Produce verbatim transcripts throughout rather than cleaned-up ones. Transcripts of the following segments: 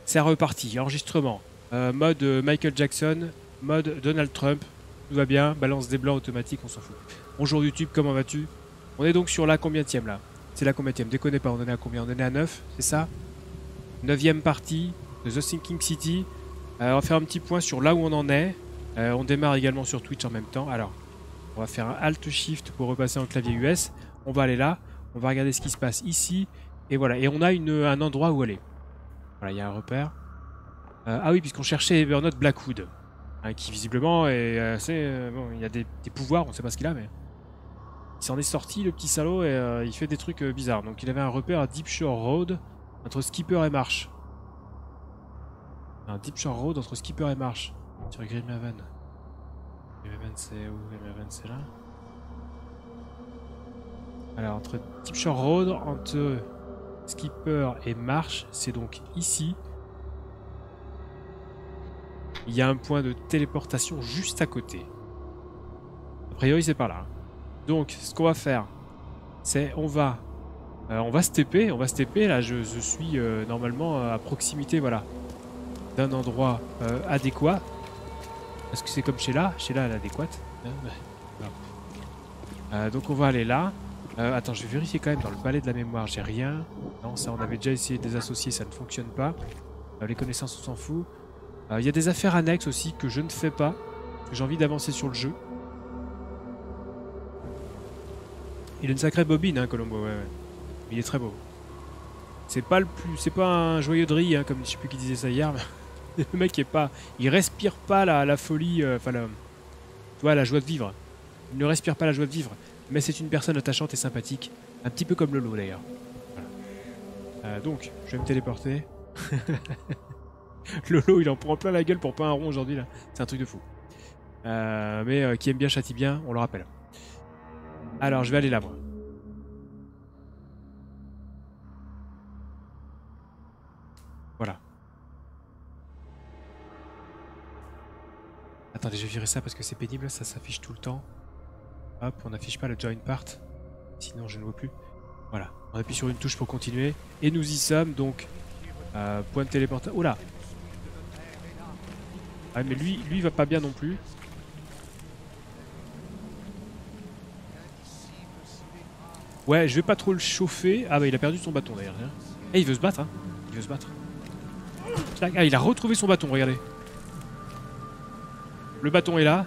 C'est reparti, enregistrement. Euh, mode euh, Michael Jackson, mode Donald Trump. Tout va bien, balance des blancs automatique, on s'en fout. Bonjour YouTube, comment vas-tu? On est donc sur la combienième là? C'est la combienième, déconnez pas, on en est à combien? On en est à neuf, c'est ça? Neuvième partie de The Sinking City. Euh, on va faire un petit point sur là où on en est. Euh, on démarre également sur Twitch en même temps. Alors, on va faire un Alt-Shift pour repasser en clavier U S. On va aller là, on va regarder ce qui se passe ici. Et voilà, et on a une, un endroit où aller. Voilà, il y a un repère. Euh, ah oui, puisqu'on cherchait Evernote Blackwood, hein, qui visiblement est assez... Euh, bon, il a des, des pouvoirs, on ne sait pas ce qu'il a, mais... Il s'en est sorti, le petit salaud, et euh, il fait des trucs euh, bizarres. Donc il avait un repère à Deep Shore Road, entre Skipper et Marsh. Un Deep Shore Road entre Skipper et Marsh. Sur Grimhaven. Grimhaven, c'est où? Grimhaven, c'est là. Alors, entre Deep Shore Road, entre Skipper et Marsh, c'est donc ici. Il y a un point de téléportation juste à côté. A priori, c'est par là. Donc, ce qu'on va faire, c'est on va, euh, on va se T P, on va se T P. Là, je, je suis euh, normalement à proximité, voilà, d'un endroit euh, adéquat. Parce que c'est comme chez là, chez là, l'adéquate. Euh, donc, on va aller là. Euh, attends, je vais vérifier quand même dans le balai de la mémoire. J'ai rien. Non, ça, on avait déjà essayé de les associer, ça ne fonctionne pas. Euh, les connaissances, on s'en fout. Il euh, y a des affaires annexes aussi que je ne fais pas. J'ai envie d'avancer sur le jeu. Il a une sacrée bobine, hein, Colombo. Ouais, ouais. Il est très beau. C'est pas le plus, c'est pas un joyeux de riz, hein, comme je sais plus qui disait ça hier. Mais le mec est pas, il respire pas la, la folie, enfin euh, la, tu vois, la joie de vivre. Il ne respire pas la joie de vivre. Mais c'est une personne attachante et sympathique, un petit peu comme Lolo d'ailleurs. Voilà. Euh, donc, je vais me téléporter. Lolo, il en prend plein la gueule pour pas un rond aujourd'hui là. C'est un truc de fou. Euh, mais euh, qui aime bien châtie bien, on le rappelle. Alors, je vais aller là, moi. Voilà. Attendez, je vais virer ça parce que c'est pénible, ça s'affiche tout le temps. Hop, on n'affiche pas le join part. Sinon, je ne vois plus. Voilà. On appuie sur une touche pour continuer. Et nous y sommes, donc. Euh, point de téléportation. Oh là! Ah, mais lui, lui, il va pas bien non plus. Ouais, je vais pas trop le chauffer. Ah bah il a perdu son bâton d'ailleurs. Eh, il veut se battre, hein. Il veut se battre. Ah, il a retrouvé son bâton, regardez. Le bâton est là.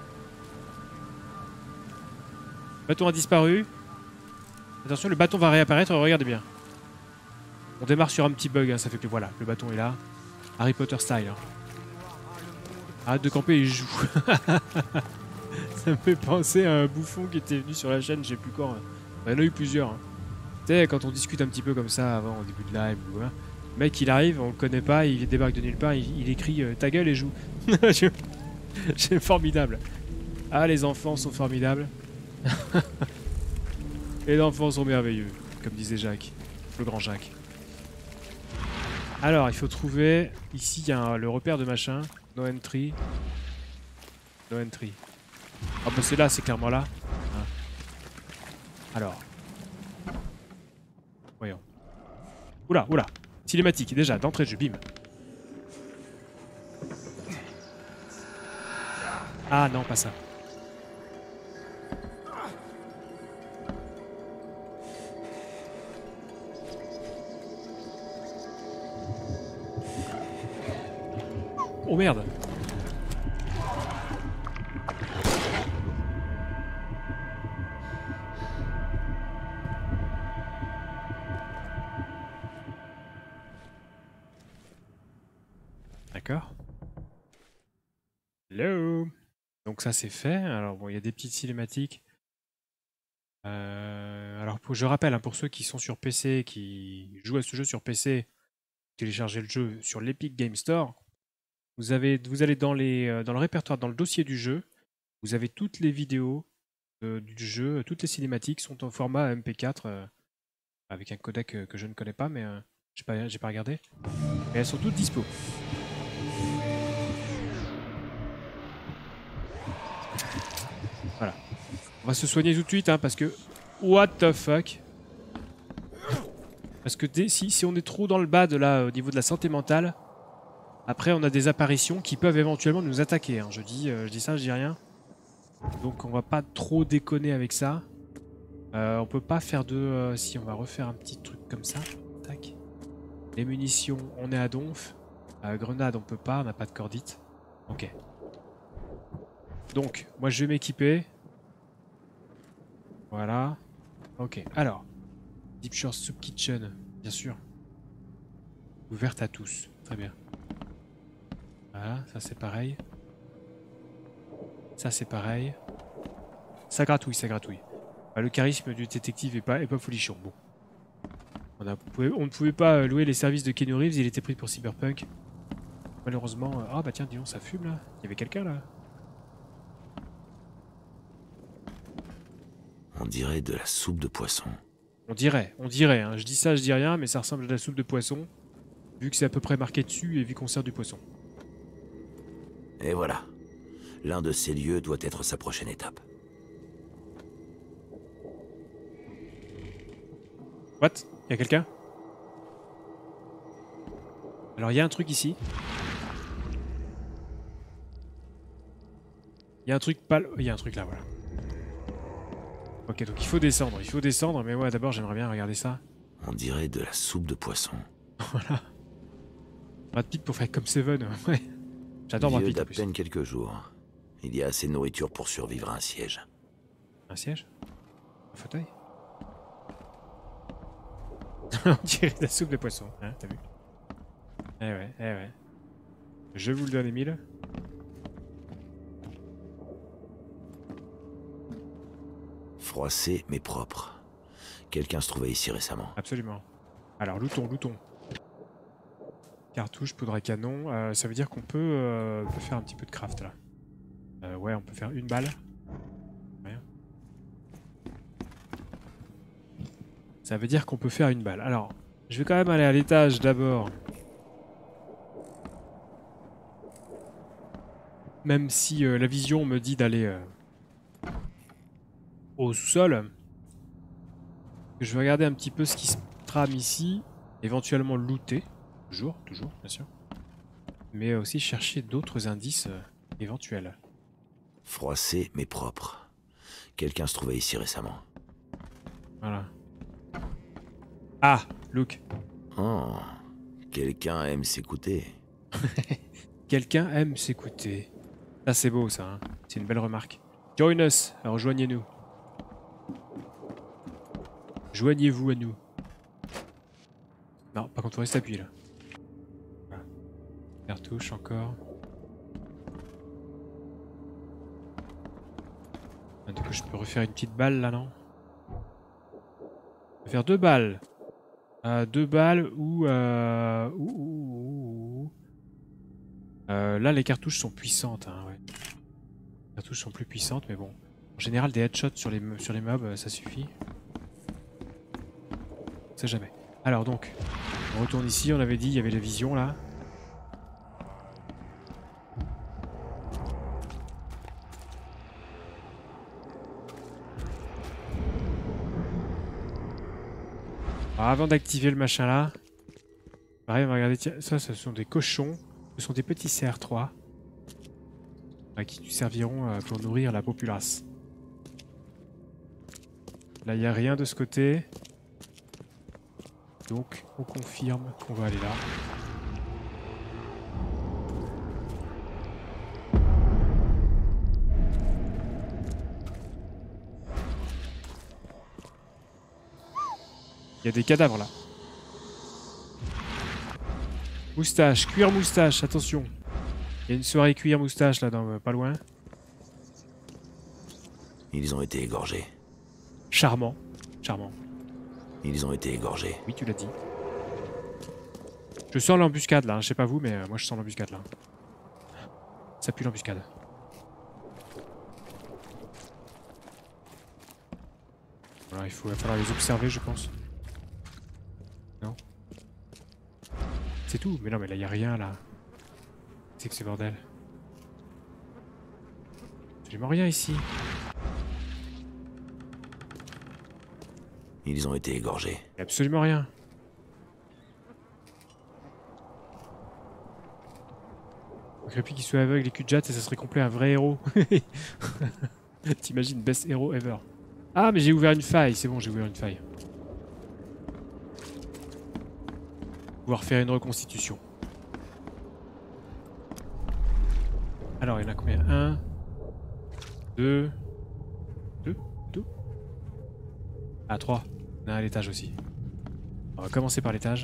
Le bâton a disparu. Attention, le bâton va réapparaître, regardez bien. On démarre sur un petit bug, hein, ça fait que voilà, le bâton est là. Harry Potter style. Hein. Arrête de camper et joue. Ça me fait penser à un bouffon qui était venu sur la chaîne, je sais plus quand. Hein. Il y en a eu plusieurs. Hein. Tu sais, quand on discute un petit peu comme ça avant, au début de live, ou, hein, le mec il arrive, on le connaît pas, il débarque de nulle part, il, il écrit euh, ta gueule et joue. C'est formidable. Ah, les enfants sont formidables. Les enfants sont merveilleux, comme disait Jacques, le grand Jacques. Alors, il faut trouver... Ici, il y a un, le repère de machin. No entry. No entry. Ah bah c'est là, c'est clairement là. Hein. Alors. Voyons. Oula, oula. Cinématique, déjà, d'entrée de jeu, bim. Ah non, pas ça. Oh merde. D'accord. Hello. Donc ça c'est fait. Alors bon, il y a des petites cinématiques. Euh, alors pour, je rappelle, hein, pour ceux qui sont sur P C, qui jouent à ce jeu sur P C, téléchargez le jeu sur l'Epic Game Store. Vous, avez, vous allez dans, les, euh, dans le répertoire, dans le dossier du jeu. Vous avez toutes les vidéos euh, du jeu, toutes les cinématiques sont en format M P quatre euh, avec un codec euh, que je ne connais pas, mais euh, j'ai pas, j'ai pas regardé. Mais elles sont toutes dispo. Voilà. On va se soigner tout de suite, hein, parce que... What the fuck? Parce que dès, si, si on est trop dans le bad, là, au niveau de la santé mentale, Après, on a des apparitions qui peuvent éventuellement nous attaquer. Hein. Je, dis, euh, je dis ça, je dis rien. Donc on va pas trop déconner avec ça. Euh, on peut pas faire de... Euh, si, on va refaire un petit truc comme ça. Tac. Les munitions, on est à donf. Euh, grenade, on peut pas, on n'a pas de cordite. Ok. Donc, moi je vais m'équiper. Voilà. Ok, alors. Deep Shore Soup Kitchen, bien sûr. Ouverte à tous. Très bien. Voilà, ça c'est pareil. Ça c'est pareil. Ça gratouille, ça gratouille. Bah, le charisme du détective est pas, est pas folichon. Bon. On, a, on ne pouvait pas louer les services de Keanu Reeves, il était pris pour Cyberpunk. Malheureusement... Ah euh, oh, bah tiens, dis donc, ça fume là. Il y avait quelqu'un là. On dirait de la soupe de poisson. On dirait, on dirait. Hein. Je dis ça, je dis rien, mais ça ressemble à de la soupe de poisson. Vu que c'est à peu près marqué dessus et vu qu'on sert du poisson. Et voilà. L'un de ces lieux doit être sa prochaine étape. What? Y'a quelqu'un? Alors il y a un truc ici. Il y a un truc pas... Il y a un truc là, voilà. Ok, donc il faut descendre, il faut descendre, mais ouais, d'abord j'aimerais bien regarder ça. On dirait de la soupe de poisson. Voilà. Brad Pitt pour faire comme Seven, ouais. J'adore Brad Vieux Pitt en d'à plus. peine quelques jours. Il y a assez de nourriture pour survivre à un siège. Un siège? Un fauteuil? On dirait de la soupe de poisson, hein, t'as vu? Eh ouais, eh ouais. Je vous le donne, Emile. Froissé mais propre. Quelqu'un se trouvait ici récemment. Absolument. Alors, louton, louton. Cartouche, poudre à canon. Euh, ça veut dire qu'on peut, euh, peut faire un petit peu de craft là. Euh, ouais, on peut faire une balle. Rien. Ça veut dire qu'on peut faire une balle. Alors, je vais quand même aller à l'étage d'abord. Même si euh, la vision me dit d'aller euh, au sous-sol. Je vais regarder un petit peu ce qui se trame ici. Éventuellement looter. Toujours, toujours, bien sûr. Mais aussi chercher d'autres indices euh, éventuels. Froissé mais propre. Quelqu'un se trouvait ici récemment. Voilà. Ah, look. Oh, quelqu'un aime s'écouter. Quelqu'un aime s'écouter. Ça c'est beau ça, hein. C'est une belle remarque. Join us, rejoignez-nous. Joignez-vous à nous. Non, par contre, faut rester appuyé là. Voilà. Cartouche encore. Ah, du coup, je peux refaire une petite balle là, non? Je peux faire deux balles. Euh, deux balles ou, euh... ou, ou, ou... Euh, là, les cartouches sont puissantes. Hein, ouais. Les cartouches sont plus puissantes, mais bon. En général, des headshots sur les, sur les mobs, ça suffit. On sait jamais. Alors donc, on retourne ici. On avait dit, il y avait la vision là. Alors, avant d'activer le machin là, pareil, on va regarder. Tiens, ça, ce sont des cochons. Ce sont des petits C R trois à qui nous serviront euh, pour nourrir la populace. Là, il n'y a rien de ce côté. Donc, on confirme qu'on va aller là. Il y a des cadavres là. Moustache, cuir moustache, attention. Il y a une soirée cuir moustache là, dans, pas loin. Ils ont été égorgés. Charmant, charmant. Ils ont été égorgés. Oui, tu l'as dit. Je sens l'embuscade là, je sais pas vous, mais euh, moi je sens l'embuscade là. Ça pue l'embuscade. Voilà, il faut, il va falloir les observer, je pense. Non. C'est tout, mais non, mais là il y a rien là. C'est que ce bordel. Absolument rien ici. Ils ont été égorgés. Il y a absolument rien. Creepy qui soit aveugle et cul de jatte et ça serait complet un vrai héros. T'imagines, best hero ever. Ah, mais j'ai ouvert une faille, c'est bon, j'ai ouvert une faille. Pouvoir faire une reconstitution. Alors, il y en a combien? Un, deux, deux, deux. Ah, trois. On a un à l'étage aussi. On va commencer par l'étage.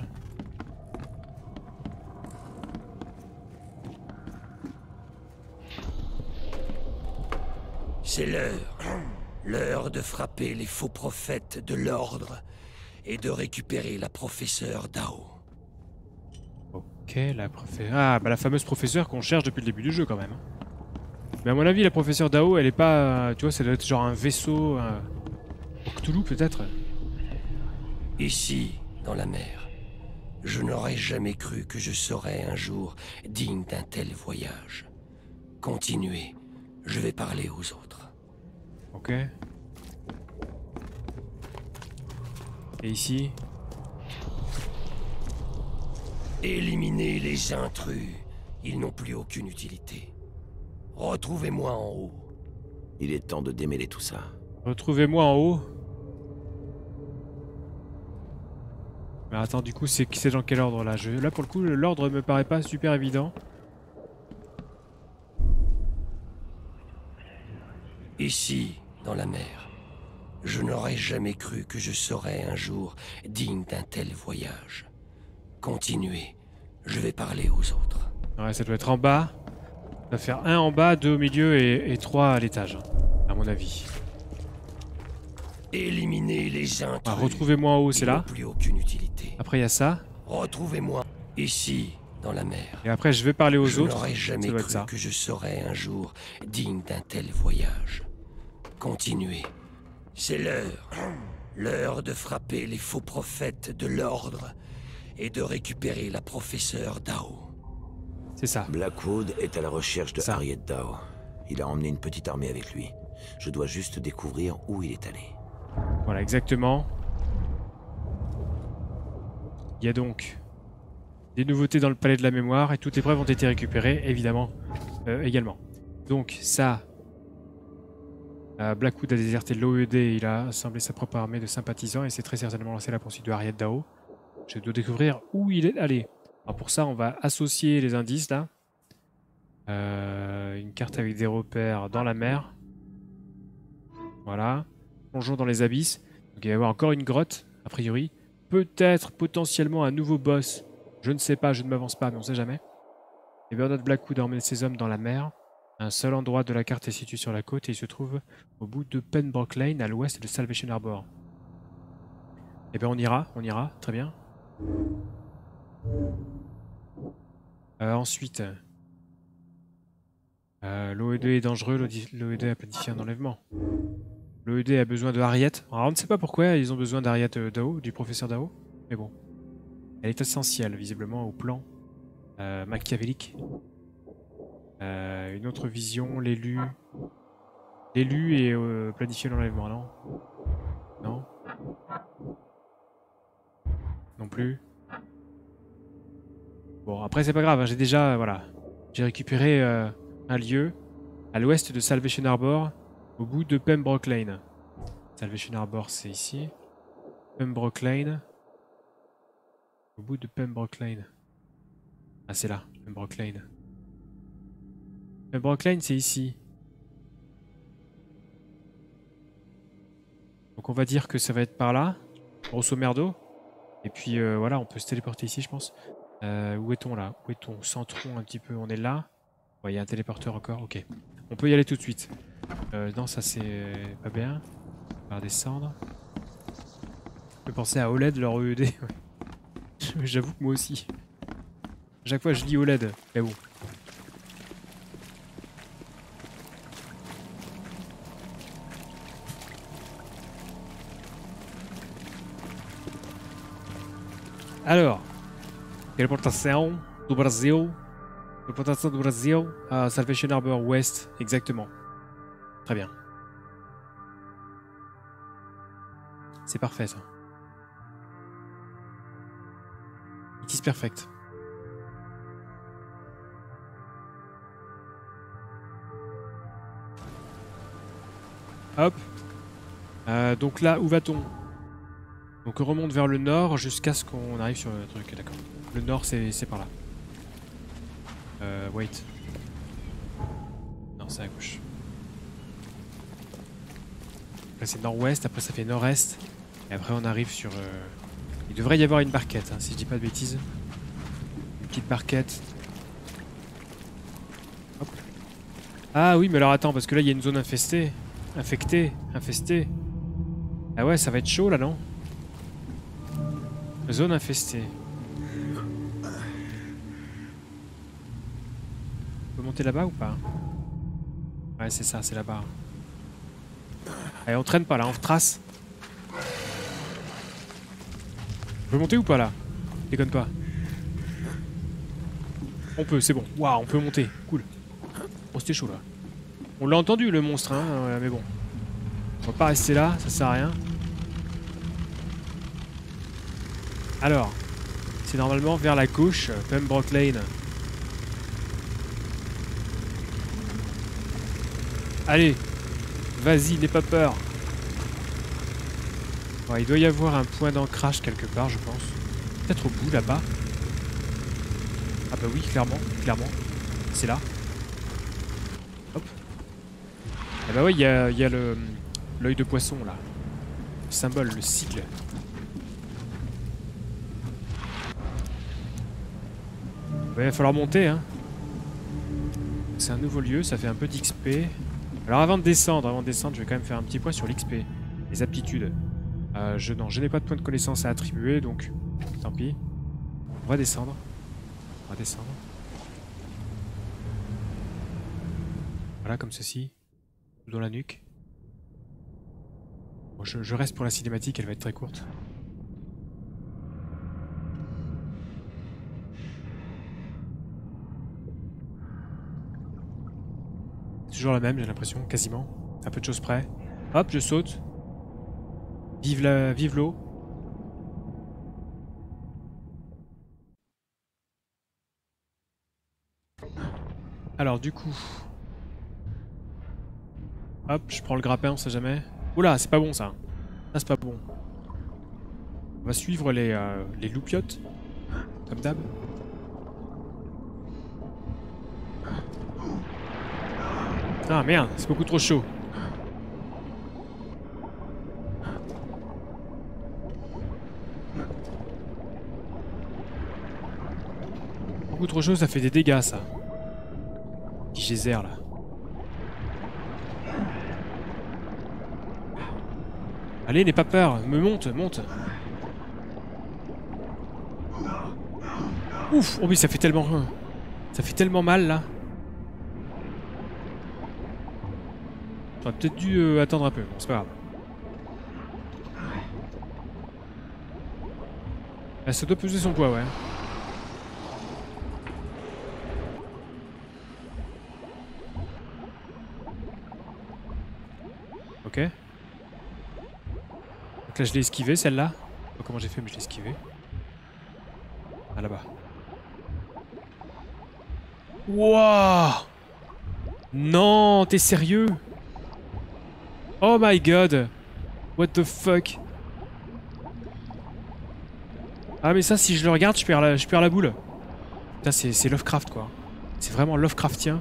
C'est l'heure. L'heure de frapper les faux prophètes de l'ordre et de récupérer la professeure Dao. Ok, la professeure... Ah, bah la fameuse professeure qu'on cherche depuis le début du jeu quand même. Mais à mon avis, la professeure Dao, elle est pas... Tu vois, ça doit être genre un vaisseau... Un... Cthulhu peut-être. Ici, dans la mer, je n'aurais jamais cru que je serais un jour digne d'un tel voyage. Continuez, je vais parler aux autres. Ok. Et ici? Éliminez les intrus. Ils n'ont plus aucune utilité. Retrouvez-moi en haut. Il est temps de démêler tout ça. Retrouvez-moi en haut. Mais attends, du coup, c'est c'est dans quel ordre là? Je... Là, pour le coup, l'ordre me paraît pas super évident. Ici, dans la mer, je n'aurais jamais cru que je serais un jour digne d'un tel voyage. Continuez, je vais parler aux autres. Ouais, ça doit être en bas. Ça doit faire un en bas, deux au milieu et, et trois à l'étage, à mon avis. Éliminez les intrus. Ah, retrouvez-moi en haut, c'est là. Plus aucune utilité. Après, il y a ça. Retrouvez-moi ici, dans la mer. Et après, je vais parler aux je autres. Je n'aurais jamais cru ça. que je serais un jour digne d'un tel voyage. Continuez. C'est l'heure. L'heure de frapper les faux prophètes de l'ordre et de récupérer la professeure Dao. C'est ça. Blackwood est à la recherche de ça. Harriet Dao. Il a emmené une petite armée avec lui. Je dois juste découvrir où il est allé. Voilà, exactement. Il y a donc des nouveautés dans le palais de la mémoire et toutes les preuves ont été récupérées, évidemment, euh, également. Donc ça, euh, Blackwood a déserté l'O E D, il a assemblé sa propre armée de sympathisants et s'est très certainement lancé la poursuite de Harriet Dao. Je dois découvrir où il est allé. Alors pour ça, on va associer les indices là. Euh, une carte avec des repères dans la mer. Voilà. Plongeons dans les abysses. Donc il va y avoir encore une grotte, a priori. Peut-être potentiellement un nouveau boss. Je ne sais pas, je ne m'avance pas, mais on ne sait jamais. Et Bernard Blackwood a emmené ses hommes dans la mer. Un seul endroit de la carte est situé sur la côte et il se trouve au bout de Pembroke Lane, à l'ouest de Salvation Harbor. Eh bien on ira, on ira, très bien. Euh, ensuite, euh, l'O E D est dangereux, l'O E D a planifié un enlèvement. L'O E D a besoin de Harriet. Alors on ne sait pas pourquoi ils ont besoin d'Harriet Dao, du professeur Dao, mais bon. Elle est essentielle, visiblement, au plan euh, machiavélique. Euh, une autre vision, l'élu. L'élu et euh, planifier l'enlèvement, non? Non? Non plus? Bon, après c'est pas grave, hein, j'ai déjà, euh, voilà. J'ai récupéré euh, un lieu à l'ouest de Salvation Harbor, au bout de Pembroke Lane. Salvation Harbor, c'est ici. Pembroke Lane. Au bout de Pembroke Lane. Ah, c'est là, Pembroke Lane. Pembroke Lane, c'est ici. Donc on va dire que ça va être par là, grosso merdo. Et puis euh, voilà, on peut se téléporter ici, je pense. Euh, où est-on là? Où est-on? Centrons un petit peu, on est là. Il ouais, y a un téléporteur encore, ok. On peut y aller tout de suite. Euh, non, ça c'est pas bien. On va redescendre. Je peux penser à O L E D, leur E E D. J'avoue que moi aussi. À chaque fois je lis O L E D, mais bon. Alors, téléportation do Brasil. Téléportation do Brasil à Salvation Harbor West, exactement. Très bien. C'est parfait ça. It is perfect. Hop. Euh, donc là, où va-t-on? Donc on remonte vers le nord jusqu'à ce qu'on arrive sur le truc, d'accord. Le nord, c'est par là. Euh, wait. Non, c'est à gauche. Après c'est nord-ouest, après ça fait nord-est. Et après on arrive sur... Euh... Il devrait y avoir une barquette, hein, si je dis pas de bêtises. Une petite barquette. Hop. Ah oui, mais alors attends, parce que là il y a une zone infestée. Infectée, infestée. Ah ouais, ça va être chaud là, non? Zone infestée. On peut monter là-bas ou pas? Ouais, c'est ça, c'est là-bas. Allez, on traîne pas là, on trace. On peut monter ou pas là? Déconne pas. On peut, c'est bon. Waouh, on peut monter. Cool. Oh, c'était chaud là. On l'a entendu le monstre, hein, mais bon. On va pas rester là, ça sert à rien. Alors, c'est normalement vers la gauche, Pembroke Lane. Allez, vas-y, n'aie pas peur. Ouais, il doit y avoir un point d'ancrage quelque part, je pense. Peut-être au bout, là-bas. Ah bah oui, clairement, clairement. C'est là. Hop. Ah bah ouais, il y a, y a le l'œil de poisson, là. Le symbole, le sigle. Ouais, il va falloir monter, hein. C'est un nouveau lieu, ça fait un peu d'X P. Alors avant de descendre, avant de descendre, je vais quand même faire un petit point sur l'X P. Les aptitudes. Euh, je, non, je n'ai pas de point de connaissance à attribuer, donc tant pis. On va descendre. On va descendre. Voilà, comme ceci. Dans la nuque. Bon, je, je reste pour la cinématique, elle va être très courte. Toujours la même, j'ai l'impression, quasiment. Un peu de choses près. Hop, je saute. Vive la, vive l'eau. Alors, du coup... Hop, je prends le grappin, on sait jamais. Oula, c'est pas bon ça. Ça, c'est pas bon. On va suivre les, euh, les loupiottes. Comme d'hab. Ah merde, c'est beaucoup trop chaud. Beaucoup trop chaud, ça fait des dégâts ça. Petit geyser là. Allez, n'aie pas peur, me monte, monte. Ouf, oh mais ça fait tellement... Ça fait tellement mal là. J'aurais peut-être dû euh, attendre un peu, bon, c'est pas grave. Ah, ça doit peser son poids, ouais. Ok. Donc là, je l'ai esquivé, celle-là. Je sais pas comment j'ai fait, mais je l'ai esquivé. Ah, là-bas. Wouah! Non, t'es sérieux? Oh my god! What the fuck? Ah mais ça, si je le regarde, je perds la, je perds la boule. Putain, c'est Lovecraft quoi. C'est vraiment Lovecraftien.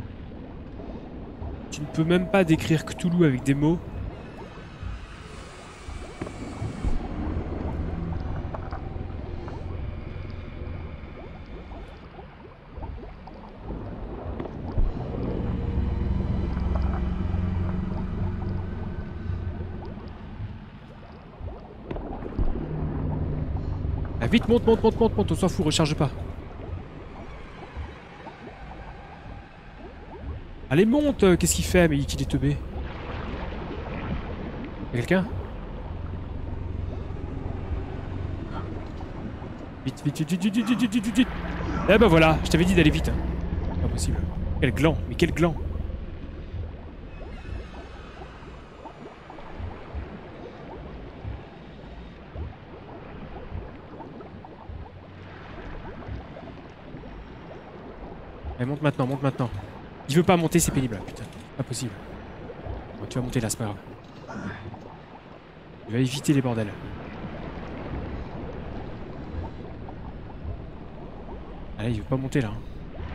Tu ne peux même pas décrire Cthulhu avec des mots. Ah, vite, monte, monte, monte, monte, monte, on s'en fout, recharge pas. Allez, monte! Qu'est-ce qu'il fait, mais qu'il est teubé? Y'a quelqu'un? Vite, vite, vite, vite, vite, vite, vite, vite, vite. Eh ben voilà, je t'avais dit d'aller vite. Pas possible. Quel gland, mais quel gland! Allez, monte maintenant, monte maintenant. Il veut pas monter, c'est pénible, putain. Pas possible. Bon, tu vas monter là, c'est pas grave. Tu vas éviter les bordels. Ah là, il veut pas monter là. Hein.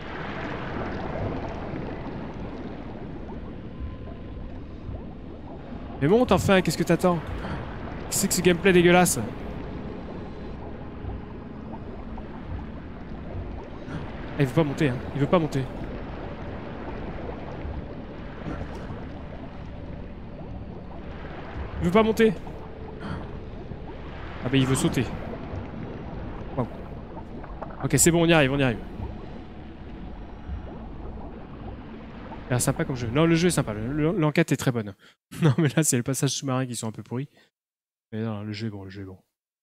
Mais monte enfin, qu'est-ce que t'attends? Qu'est-ce que c'est que ce gameplay dégueulasse? Ah, il veut pas monter, hein. Il veut pas monter. Il veut pas monter. Ah bah il veut sauter. Wow. Ok, c'est bon, on y arrive, on y arrive. Ah, sympa comme jeu. Non, le jeu est sympa, l'enquête est très bonne. Non mais là c'est les passages sous-marins qui sont un peu pourris. Mais non, le jeu est bon, le jeu est bon.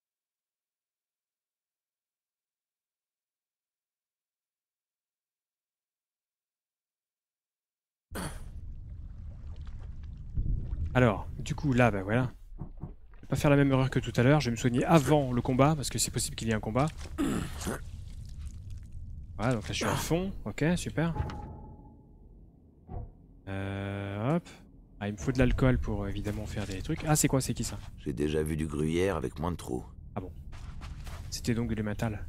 Alors, du coup là, bah voilà. Je vais pas faire la même erreur que tout à l'heure, je vais me soigner avant le combat, parce que c'est possible qu'il y ait un combat. Voilà, donc là je suis à fond, ok, super. Euh, hop. Ah, il me faut de l'alcool pour évidemment faire des trucs. Ah, c'est quoi, c'est qui ça? J'ai déjà vu du gruyère avec moins de trous. Ah bon. C'était donc de l'émental.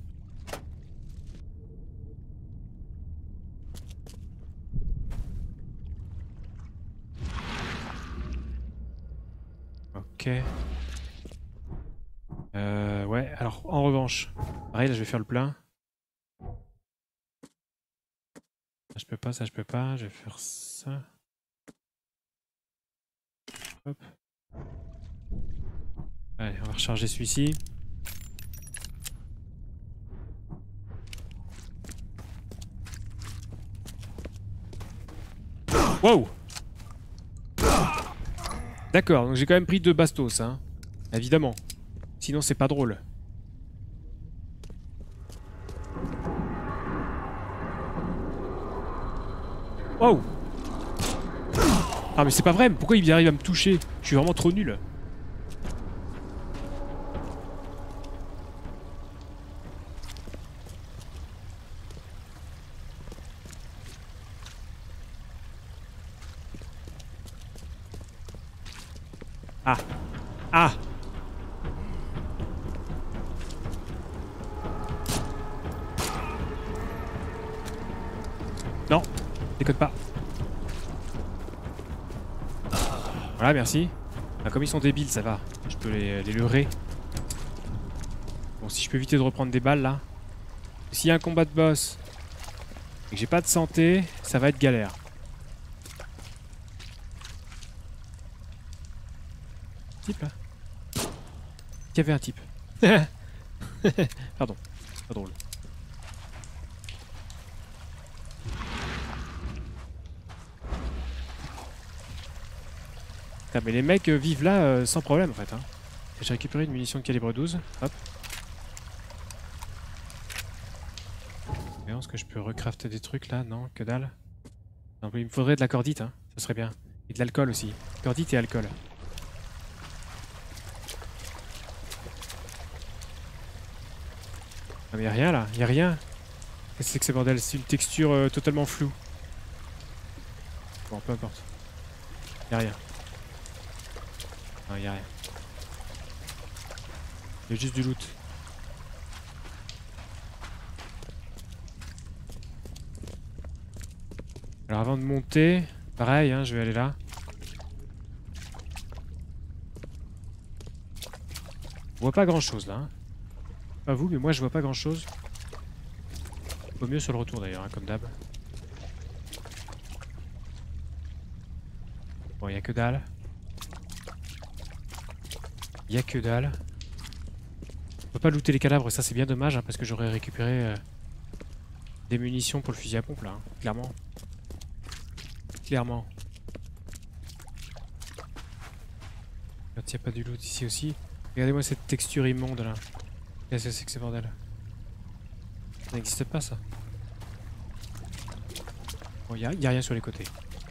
Ok. Euh, ouais, alors en revanche, pareil, là je vais faire le plein. Ça je peux pas, ça je peux pas, je vais faire ça. Hop. Allez, on va recharger celui-ci. Wow! D'accord, donc j'ai quand même pris deux bastos, hein. Évidemment. Sinon c'est pas drôle. Wow! Ah mais c'est pas vrai, pourquoi il arrive à me toucher? Je suis vraiment trop nul. Ah! Ah! Non, déconne pas. Voilà, merci. Ah, comme ils sont débiles, ça va. Je peux les, les leurrer. Bon, si je peux éviter de reprendre des balles, là. S'il y a un combat de boss et que j'ai pas de santé, ça va être galère. Type, là. Il y avait un type. Pardon. Pas drôle. Ah, mais les mecs euh, vivent là euh, sans problème en fait. Hein. J'ai récupéré une munition de calibre douze. Hop. Est-ce que je peux recrafter des trucs là? Non, que dalle. Non, il me faudrait de la cordite, hein. Ça serait bien. Et de l'alcool aussi. Cordite et alcool. Ah mais y'a rien là, y'a rien. Qu'est-ce que c'est que ce bordel? C'est une texture euh, totalement floue. Bon, peu importe. Y'a rien. Non, y'a rien. Y'a juste du loot. Alors avant de monter, pareil, hein, je vais aller là. Je vois pas grand chose là. Hein. Pas vous, mais moi je vois pas grand chose. Au mieux sur le retour d'ailleurs, hein, comme d'hab. Bon, y'a que dalle. Y'a que dalle. On peut pas looter les cadavres, ça c'est bien dommage, hein, parce que j'aurais récupéré euh, des munitions pour le fusil à pompe là, hein, clairement. Clairement. Quand il n'y a pas du loot ici aussi. Regardez-moi cette texture immonde là. Qu'est-ce que c'est que ce bordel? Ça n'existe pas ça. Bon, il n'y a, a rien sur les côtés.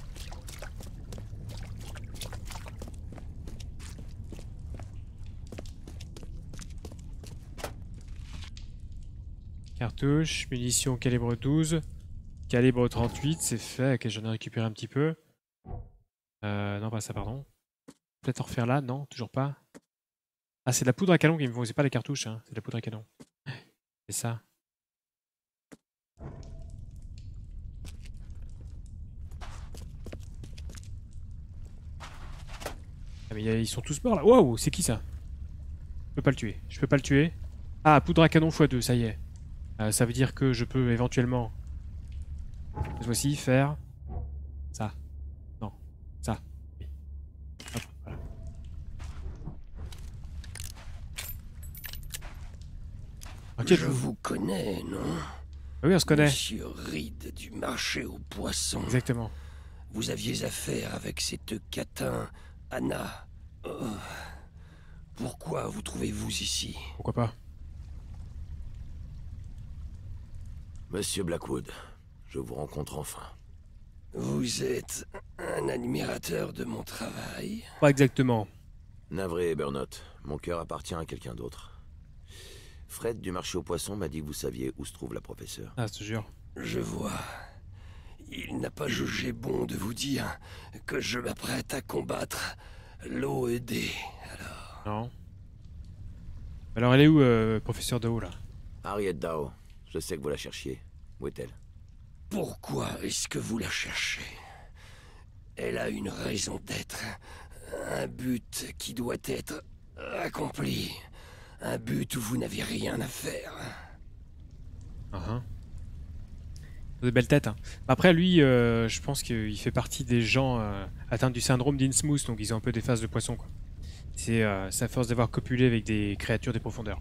Cartouche, munitions calibre douze, calibre trente-huit, c'est fait, ok j'en ai récupéré un petit peu. Euh, non, pas ça, pardon. Peut-être en refaire là, non, toujours pas. Ah, c'est de la poudre à canon qu'il me faut, c'est pas les cartouches, hein. C'est de la poudre à canon. C'est ça. Ah, mais y a- ils sont tous morts là. Waouh, c'est qui ça? Je peux pas le tuer. Je peux pas le tuer. Ah, poudre à canon fois deux, ça y est. Euh, ça veut dire que je peux éventuellement, cette fois-ci, faire ça. Non, ça. Oui. Hop, voilà. Ok, Je vous connais, non? Ah oui, on se connaît. Monsieur Reed du marché aux poissons. Exactement. Vous aviez affaire avec cette catin, Anna. Oh. Pourquoi vous trouvez-vous ici? Pourquoi pas? Monsieur Blackwood, je vous rencontre enfin. Vous êtes un admirateur de mon travail? Pas exactement. Navré, Burnout, mon cœur appartient à quelqu'un d'autre. Fred du marché aux poissons m'a dit que vous saviez où se trouve la professeure. Ah, je te jure. Je vois. Il n'a pas jugé bon de vous dire que je m'apprête à combattre l'O E D, alors... Non. Alors, elle est où, euh, professeur Dao, là? Harriet Dao, je sais que vous la cherchiez. Où est-elle? Pourquoi est-ce que vous la cherchez? Elle a une raison d'être, un but qui doit être accompli, un but où vous n'avez rien à faire. Uh -huh. De belles têtes. Hein. Après, lui, euh, je pense qu'il fait partie des gens euh, atteints du syndrome d'Innsmouth, donc ils ont un peu des faces de poisson, quoi. C'est euh, sa force d'avoir copulé avec des créatures des profondeurs.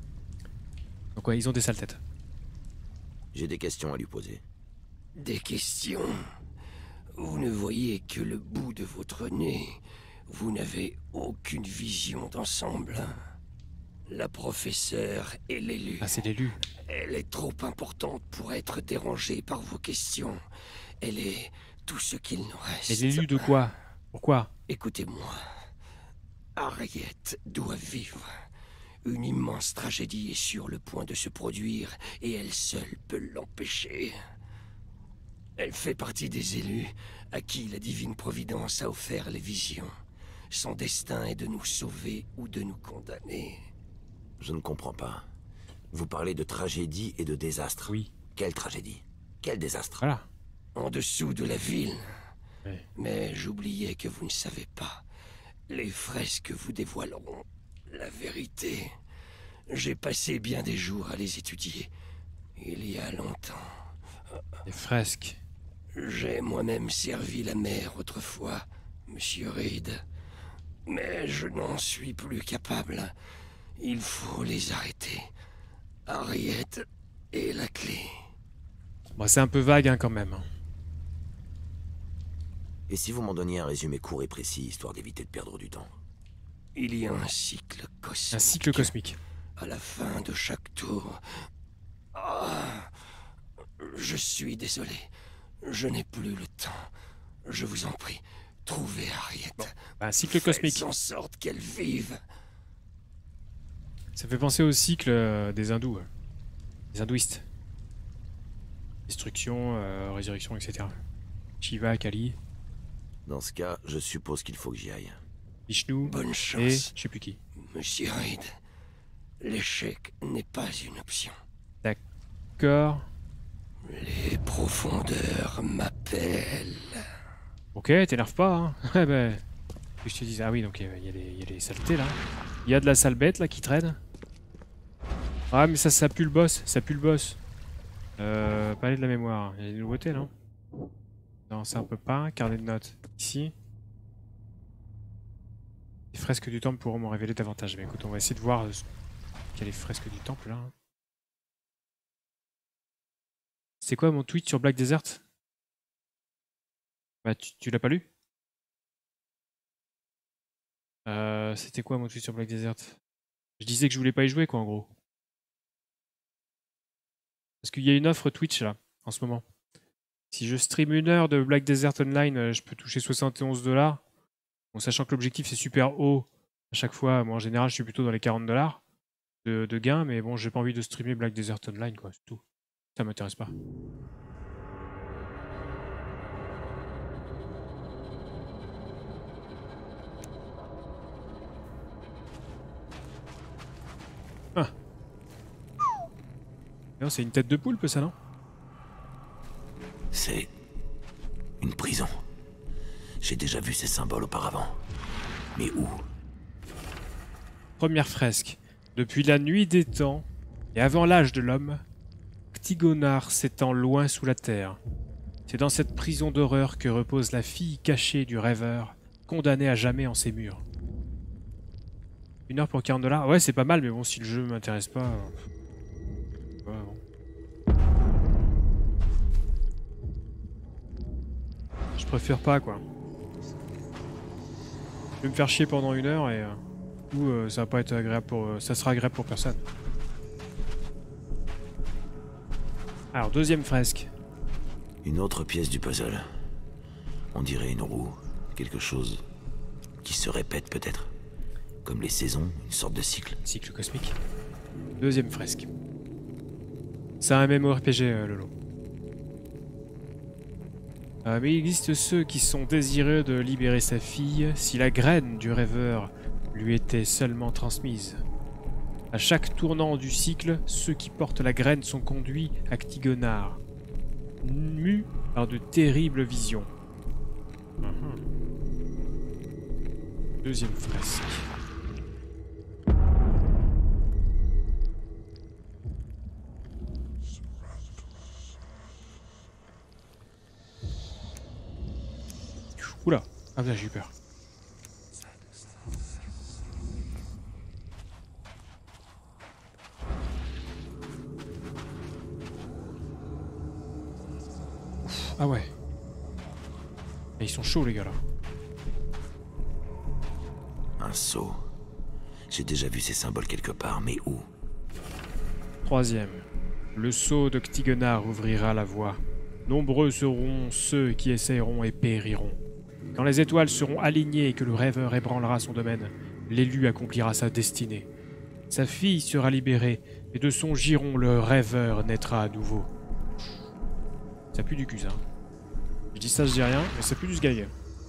Donc ouais, ils ont des sales têtes. J'ai des questions à lui poser. Des questions? Vous ne voyez que le bout de votre nez. Vous n'avez aucune vision d'ensemble. La professeure est l'élu. Ah, c'est l'élu. Elle est trop importante pour être dérangée par vos questions. Elle est tout ce qu'il nous reste. Et l'élu de quoi? Pourquoi? Écoutez-moi. Harriet doit vivre. Une immense tragédie est sur le point de se produire et elle seule peut l'empêcher. Elle fait partie des élus à qui la divine providence a offert les visions. Son destin est de nous sauver ou de nous condamner. Je ne comprends pas. Vous parlez de tragédie et de désastre. Oui. Quelle tragédie? Quel désastre? Voilà. En dessous de la ville. Oui. Mais j'oubliais que vous ne savez pas. Les fresques vous dévoileront la vérité. J'ai passé bien des jours à les étudier. Il y a longtemps. Les fresques. J'ai moi-même servi la mer autrefois, Monsieur Reed. Mais je n'en suis plus capable. Il faut les arrêter. Harriet est la clé. Bon, c'est un peu vague hein, quand même. Et si vous m'en donniez un résumé court et précis, histoire d'éviter de perdre du temps? Il y a un cycle cosmique. Un cycle cosmique. À la fin de chaque tour. Ah, je suis désolé. Je n'ai plus le temps. Je vous en prie, trouvez Harriet. Bon, bah, un cycle cosmique. Faites en sorte qu'elle vive. Ça fait penser au cycle euh, des hindous. Euh, des hindouistes. Destruction, euh, résurrection, et cetera. Shiva, Kali, Dans ce cas, je suppose qu'il faut que j'y aille. Vishnu Bonne et chance, je sais plus qui. Monsieur Reed. L'échec n'est pas une option. D'accord. Les profondeurs m'appellent. Ok, t'énerve pas, hein. Ouais, bah. Que je te dise. Ah oui, donc il y, a des- y a des saletés là. Il y a de la sale bête là qui traîne. Ah, mais ça, ça pue le boss. Ça pue le boss. Euh. Palais de la mémoire. Il y a des nouveautés, non? Non, ça on peut pas. Carnet de notes. Ici. Les fresques du temple pourront m'en révéler davantage. Mais écoute, on va essayer de voir euh, quelles sont les fresques du temple là. C'est quoi mon tweet sur Black Desert? Bah, tu, tu l'as pas lu? Euh, C'était quoi mon tweet sur Black Desert? Je disais que je voulais pas y jouer, quoi, en gros. Parce qu'il y a une offre Twitch là, en ce moment. Si je stream une heure de Black Desert Online, euh, je peux toucher soixante et onze dollars. Bon, sachant que l'objectif est super haut à chaque fois. Moi, en général, je suis plutôt dans les quarante dollars de, de gains, mais bon, j'ai pas envie de streamer Black Desert Online, quoi, c'est tout. Ça m'intéresse pas. Non, c'est une tête de poulpe, ça, non? C'est une prison. J'ai déjà vu ces symboles auparavant. Mais où? Première fresque. Depuis la nuit des temps, et avant l'âge de l'homme, Ctigonar s'étend loin sous la terre. C'est dans cette prison d'horreur que repose la fille cachée du rêveur, condamnée à jamais en ses murs. Une heure pour quarante dollars. Ouais, c'est pas mal, mais bon, si le jeu m'intéresse pas... euh, ouais, bon. Je préfère pas, quoi. Je vais me faire chier pendant une heure et... Euh, ou euh, ça va pas être agréable pour... Euh, ça sera agréable pour personne. Alors, deuxième fresque. Une autre pièce du puzzle. On dirait une roue. Quelque chose qui se répète peut-être. Comme les saisons, une sorte de cycle. Cycle cosmique. Deuxième fresque. C'est un MMORPG, euh, Lolo. Euh, mais il existe ceux qui sont désireux de libérer sa fille si la graine du rêveur lui était seulement transmise. À chaque tournant du cycle, ceux qui portent la graine sont conduits à Ctigonar, mus par de terribles visions. Uh-huh. Deuxième fresque. Oula, ah bien j'ai eu peur. Ouf, ah ouais. Et ils sont chauds les gars là. Un sceau. J'ai déjà vu ces symboles quelque part, mais où? Troisième. Le sceau de Ctigonar ouvrira la voie. Nombreux seront ceux qui essayeront et périront. Quand les étoiles seront alignées et que le rêveur ébranlera son domaine, l'élu accomplira sa destinée. Sa fille sera libérée, et de son giron le rêveur naîtra à nouveau. Ça pue du cul, ça. Je dis ça, je dis rien, mais ça pue du sgag.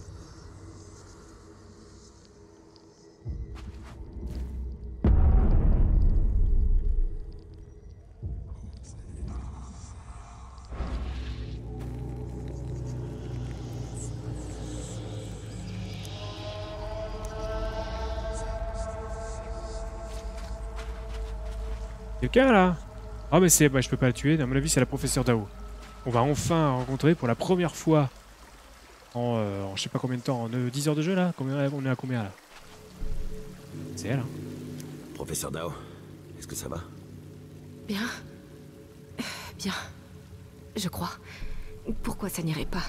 Quelqu'un là? Oh mais c'est... Bah je peux pas la tuer, à mon avis c'est la professeure Dao. On va enfin rencontrer pour la première fois en, euh, en je sais pas combien de temps, en euh, dix heures de jeu là? Combien, on est à combien là? C'est elle hein? Professeur Dao, est-ce que ça va? Bien. Bien. Je crois. Pourquoi ça n'irait pas?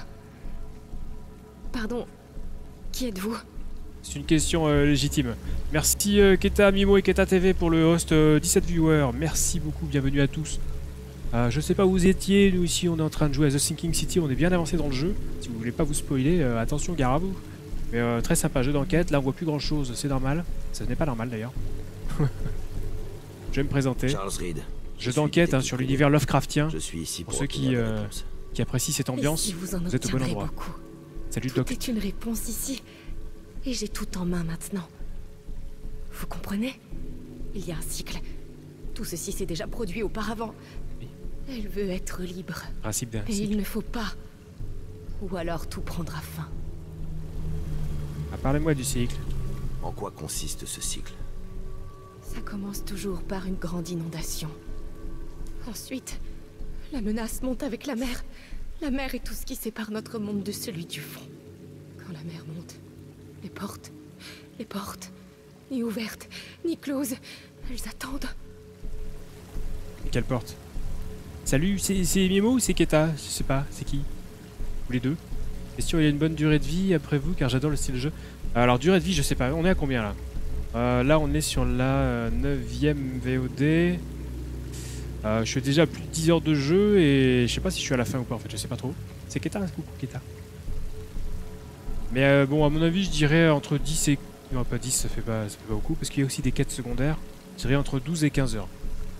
Pardon. Qui êtes-vous? C'est une question euh, légitime. Merci euh, Keta, Mimo et Keta T V pour le host, euh, dix-sept viewers. Merci beaucoup, bienvenue à tous. Euh, je sais pas où vous étiez, nous ici on est en train de jouer à The Sinking City, on est bien avancé dans le jeu. Si vous voulez pas vous spoiler, euh, attention, gare à vous. Mais euh, très sympa, jeu d'enquête, là on voit plus grand chose, c'est normal. Ça n'est pas normal d'ailleurs. Je vais me présenter. Charles Reed. Jeu d'enquête hein, sur l'univers Lovecraftien. Je suis ici pour, pour ceux qui, euh, qui apprécient cette ambiance, si vous, en vous êtes au bon endroit. Beaucoup. Salut Tout Doc. est une réponse ici. Et j'ai tout en main maintenant. Vous comprenez? Il y a un cycle. Tout ceci s'est déjà produit auparavant. Oui. Elle veut être libre. Principe d'un Et cycle. il ne faut pas. Ou alors tout prendra fin. Ah, parlez-moi du cycle. En quoi consiste ce cycle? Ça commence toujours par une grande inondation. Ensuite, la menace monte avec la mer. La mer est tout ce qui sépare notre monde de celui du fond. Quand la mer monte, les portes, les portes, ni ouvertes, ni closes, elles attendent. Et quelle porte? Salut, c'est Mimo ou c'est Keta? Je sais pas, c'est qui? Ou les deux? Question, il y a une bonne durée de vie après vous, car j'adore le style de jeu. Alors, durée de vie, je sais pas, on est à combien là? euh, Là, on est sur la neuvième V O D. Euh, je suis déjà à plus de dix heures de jeu et je sais pas si je suis à la fin ou pas en fait, je sais pas trop. C'est Keta, coucou Keta. Mais euh, bon, à mon avis, je dirais entre dix et... Non, pas dix, ça fait pas, ça fait pas beaucoup, parce qu'il y a aussi des quêtes secondaires. Je dirais entre douze et quinze heures.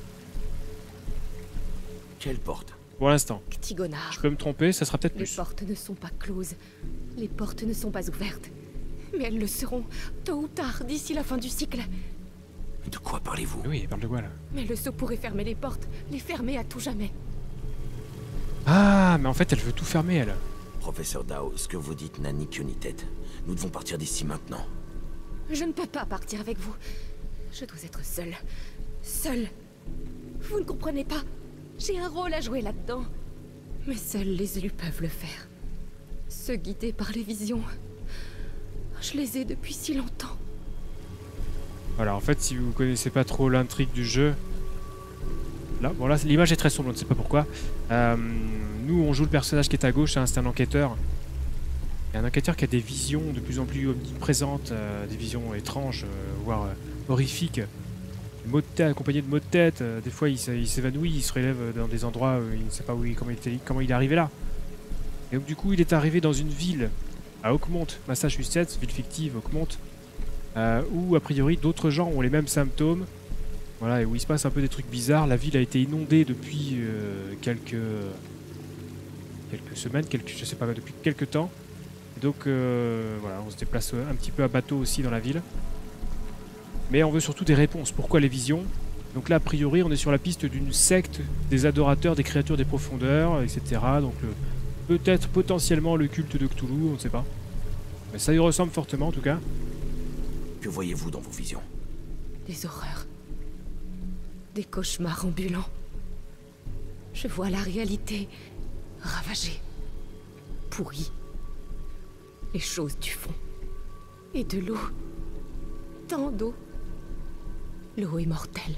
Quelle porte? Pour l'instant. Ctigonar. Je peux me tromper, ça sera peut-être Les plus. portes ne sont pas closes. Les portes ne sont pas ouvertes. Mais elles le seront, tôt ou tard, d'ici la fin du cycle. De quoi parlez-vous? Oui, il parle de quoi là? Mais le sceau pourrait fermer les portes, les fermer à tout jamais. Ah, mais en fait, elle veut tout fermer, elle. Professeur Dao, ce que vous dites n'a ni queue ni tête. Nous devons partir d'ici maintenant. Je ne peux pas partir avec vous. Je dois être seule. Seule. Vous ne comprenez pas. J'ai un rôle à jouer là-dedans. Mais seuls les élus peuvent le faire. Ceux guidés par les visions. Je les ai depuis si longtemps. Voilà, en fait, si vous connaissez pas trop l'intrigue du jeu... Là, bon là, l'image est très sombre, on ne sait pas pourquoi. Euh, nous, on joue le personnage qui est à gauche, hein, c'est un enquêteur. Et un enquêteur qui a des visions de plus en plus omniprésentes, euh, des visions étranges, euh, voire euh, horrifiques. Des maux de tête, accompagnés de maux de tête. Euh, des fois, il s'évanouit, il se relève dans des endroits où il ne sait pas où il, comment, il était, comment il est arrivé là. Et donc, du coup, il est arrivé dans une ville à Oakmont, Massachusetts, ville fictive, Oakmont, euh, où, a priori, d'autres gens ont les mêmes symptômes. Voilà, et où il se passe un peu des trucs bizarres. La ville a été inondée depuis euh, quelques... quelques semaines, quelques, je sais pas, depuis quelques temps. Et donc, euh, voilà, on se déplace un petit peu à bateau aussi dans la ville. Mais on veut surtout des réponses. Pourquoi les visions? Donc là, a priori, on est sur la piste d'une secte des adorateurs des créatures des profondeurs, et cetera. Donc peut-être potentiellement le culte de Cthulhu, on ne sait pas. Mais ça y ressemble fortement en tout cas. Que voyez-vous dans vos visions? Des horreurs. Des cauchemars ambulants. Je vois la réalité ravagée, pourrie. Les choses du fond. Et de l'eau. Tant d'eau. L'eau est mortelle.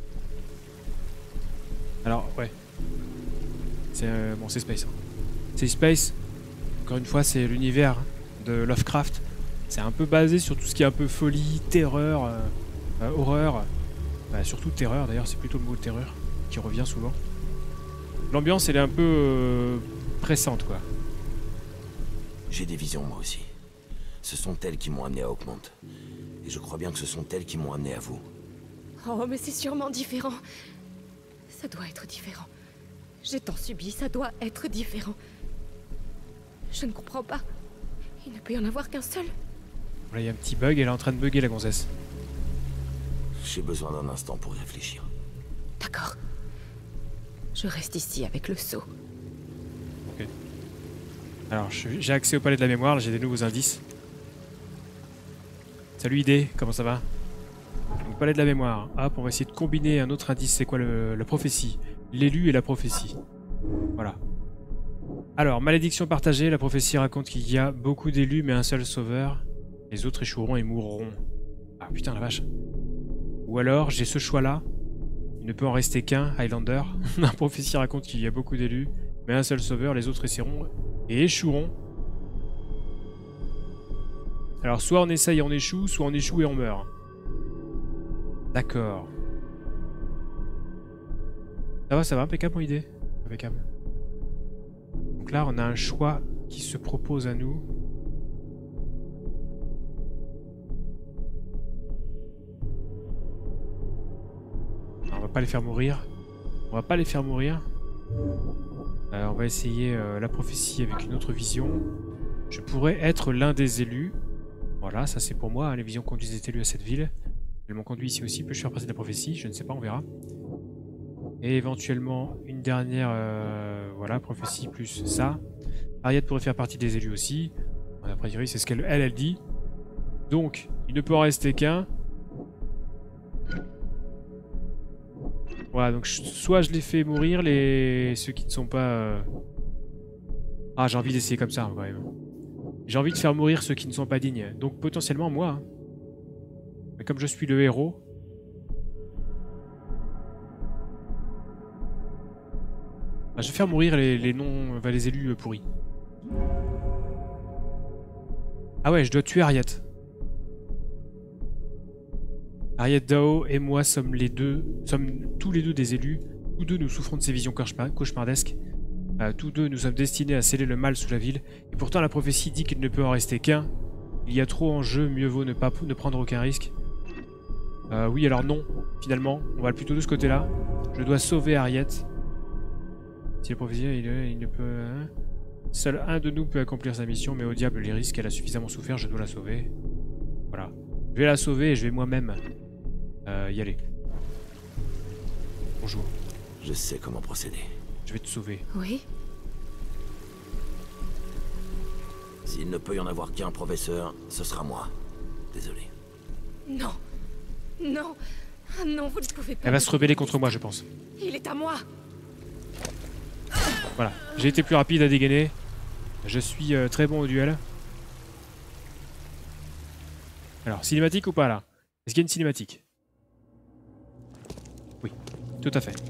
Alors, ouais. C'est euh, bon, c'est Space. C'est Space. Encore une fois, c'est l'univers de Lovecraft. C'est un peu basé sur tout ce qui est un peu folie, terreur, euh, euh, horreur. Bah, surtout terreur, d'ailleurs, c'est plutôt le mot terreur qui revient souvent. L'ambiance, elle est un peu euh, pressante, quoi. J'ai des visions, moi aussi. Ce sont elles qui m'ont amené à Oakmont. Et je crois bien que ce sont elles qui m'ont amené à vous. Oh, mais c'est sûrement différent. Ça doit être différent. J'ai tant subi, ça doit être différent. Je ne comprends pas. Il ne peut y en avoir qu'un seul. Là, il y a un petit bug, elle est en train de bugger, la gonzesse. J'ai besoin d'un instant pour y réfléchir. D'accord. Je reste ici avec le seau. Ok. Alors, j'ai accès au palais de la mémoire, j'ai des nouveaux indices. Salut idée, comment ça va? Donc, palais de la mémoire. Hop, on va essayer de combiner un autre indice. C'est quoi le, la prophétie? L'élu et la prophétie. Voilà. Alors, malédiction partagée. La prophétie raconte qu'il y a beaucoup d'élus, mais un seul sauveur. Les autres échoueront et mourront. Ah putain, la vache. Ou alors, j'ai ce choix-là. Il ne peut en rester qu'un, Highlander. La prophétie raconte qu'il y a beaucoup d'élus, mais un seul sauveur. Les autres essaieront et échoueront. Alors, soit on essaye et on échoue, soit on échoue et on meurt. D'accord. Ça va, ça va, impeccable mon idée. Impeccable. Donc là, on a un choix qui se propose à nous. Non, on va pas les faire mourir. On va pas les faire mourir. Euh, on va essayer euh, la prophétie avec une autre vision. Je pourrais être l'un des élus. Voilà, ça c'est pour moi. Hein, les visions conduisent des élus à cette ville. Elles m'ont conduit ici aussi. Peux-je faire passer de la prophétie? Je ne sais pas, on verra. Et éventuellement une dernière, euh, voilà, prophétie plus ça. Ariette pourrait faire partie des élus aussi. A priori, c'est ce qu'elle elle, elle dit. Donc, il ne peut en rester qu'un. Voilà, donc je, soit je les fais mourir, les ceux qui ne sont pas... Euh... Ah, j'ai envie d'essayer comme ça, quand même. J'ai envie de faire mourir ceux qui ne sont pas dignes. Donc potentiellement moi. Hein. Mais comme je suis le héros... Ah, je vais faire mourir les, les non... Enfin, les élus pourris. Ah ouais, je dois tuer Ariette. Ariette Dao et moi sommes les deux... sommes tous les deux des élus. Tous deux nous souffrons de ces visions cauchemardesques. Euh, tous deux nous sommes destinés à sceller le mal sous la ville. Et pourtant la prophétie dit qu'il ne peut en rester qu'un. Il y a trop en jeu, mieux vaut ne pas ne prendre aucun risque. Euh, oui, alors non, finalement. On va plutôt de ce côté-là. Je dois sauver Ariette. Si la prophétie, il, il ne peut... Hein. Seul un de nous peut accomplir sa mission, mais au diable les risques, elle a suffisamment souffert, je dois la sauver. Voilà. Je vais la sauver et je vais moi-même Euh, y aller. Bonjour. Je sais comment procéder. Je vais te sauver. Oui? S'il ne peut y en avoir qu'un, professeur, ce sera moi. Désolé. Non. Non. Ah non, vous ne pouvez pas. Elle va se rebeller contre moi, je pense. Il est à moi. Voilà. J'ai été plus rapide à dégainer. Je suis euh, très bon au duel. Alors, cinématique ou pas là? Est-ce qu'il y a une cinématique? Oui, tout à fait.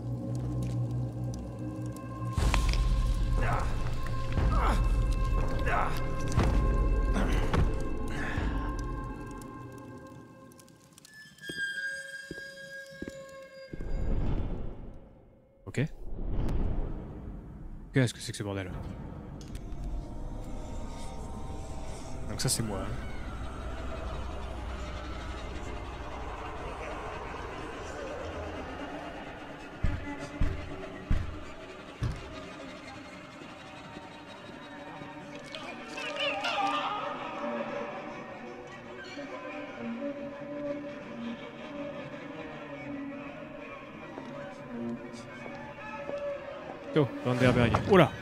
Ok. Qu'est-ce que c'est que ce bordel? Donc ça c'est moi. Hein. Oh, Vanderberg. Oh là!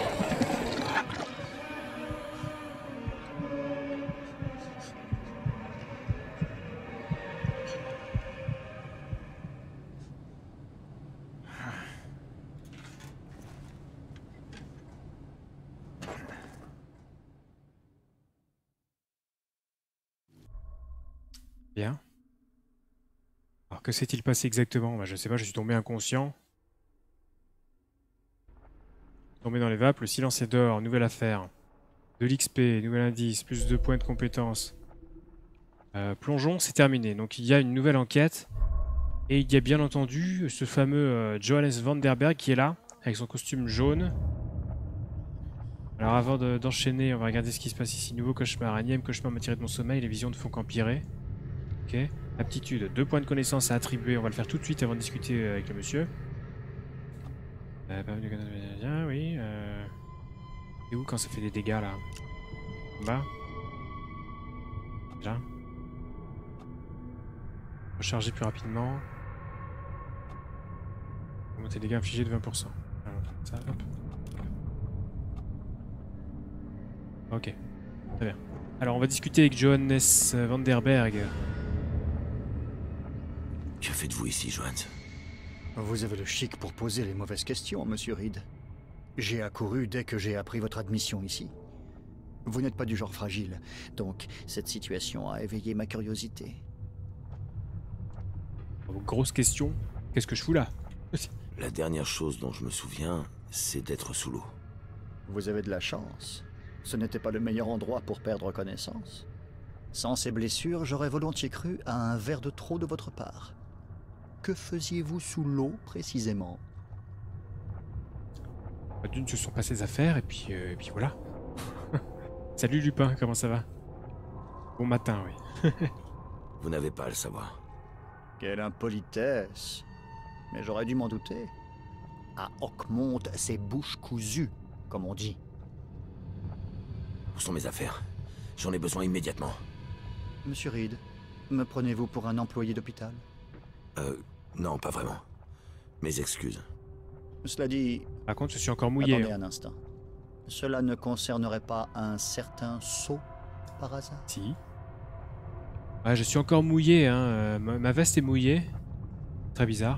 Bien. Alors que s'est-il passé exactement? Bah, je sais pas, je suis tombé inconscient. Tombé dans les vapes, le silence est dehors, nouvelle affaire. De l'X P, nouvel indice, plus de points de compétence. Euh, plongeon, c'est terminé. Donc il y a une nouvelle enquête. Et il y a bien entendu ce fameux euh, Johannes Vanderberg qui est là, avec son costume jaune. Alors avant d'enchaîner, de, on va regarder ce qui se passe ici. Nouveau cauchemar, énième cauchemar m'a tiré de mon sommeil, les visions ne font qu'empirer. Ok. Aptitude, deux points de connaissance à attribuer, on va le faire tout de suite avant de discuter avec le monsieur. Euh, bien, oui. Euh... C'est où quand ça fait des dégâts là? En bas. Déjà. Recharger plus rapidement. Augmenter les dégâts infligés de vingt pour cent. Alors, ça, hop. Ok. Très bien. Alors on va discuter avec Johannes Vanderberg. Que faites-vous ici, Johannes? Vous avez le chic pour poser les mauvaises questions, monsieur Reed. J'ai accouru dès que j'ai appris votre admission ici. Vous n'êtes pas du genre fragile, donc cette situation a éveillé ma curiosité. Grosse question, qu'est-ce que je fous là? La dernière chose dont je me souviens, c'est d'être sous l'eau. Vous avez de la chance. Ce n'était pas le meilleur endroit pour perdre connaissance. Sans ces blessures, j'aurais volontiers cru à un verre de trop de votre part. Que faisiez-vous sous l'eau, précisément? D'une, ce sont pas ses affaires, et puis, euh, et puis voilà. Salut Lupin, comment ça va? Bon matin, oui. Vous n'avez pas à le savoir. Quelle impolitesse! Mais j'aurais dû m'en douter. À Oakmont, c'est bouche cousue, comme on dit. Où sont mes affaires? J'en ai besoin immédiatement. Monsieur Reed, me prenez-vous pour un employé d'hôpital? Euh, non, pas vraiment. Mes excuses. Cela dit... Par contre, je suis encore mouillé. Attendez hein. un instant. Cela ne concernerait pas un certain saut, par hasard? Si. Ouais, je suis encore mouillé, hein. euh, ma, ma veste est mouillée. Très bizarre.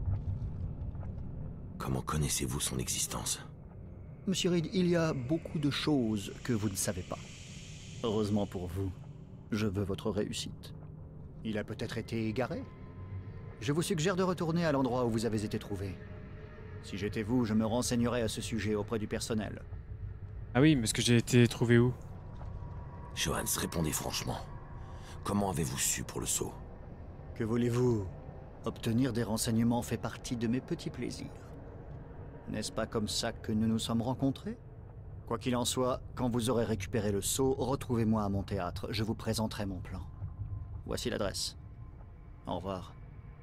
Comment connaissez-vous son existence? Monsieur Reed, il y a beaucoup de choses que vous ne savez pas. Heureusement pour vous, je veux votre réussite. Il a peut-être été égaré. Je vous suggère de retourner à l'endroit où vous avez été trouvé. Si j'étais vous, je me renseignerais à ce sujet auprès du personnel. Ah oui, mais est-ce que j'ai été trouvé où? Johannes, répondez franchement. Comment avez-vous su pour le saut? Que voulez-vous? Obtenir des renseignements fait partie de mes petits plaisirs. N'est-ce pas comme ça que nous nous sommes rencontrés? Quoi qu'il en soit, quand vous aurez récupéré le sceau, retrouvez-moi à mon théâtre. Je vous présenterai mon plan. Voici l'adresse. Au revoir.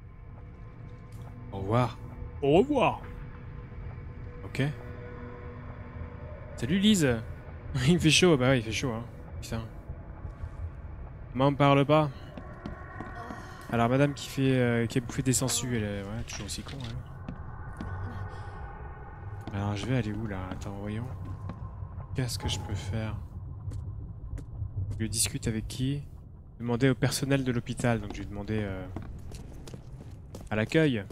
Au revoir. Au revoir. Ok. Salut Lise. Il me fait chaud, bah ouais, il fait chaud, hein. Putain. M'en parle pas. Alors madame qui fait euh, qui a bouffé des sangsues, elle est ouais, toujours aussi con. Hein. Alors je vais aller où là? Attends, voyons. Qu'est-ce que je peux faire? Je discute avec qui? Demander au personnel de l'hôpital, donc je vais demander euh, à l'accueil.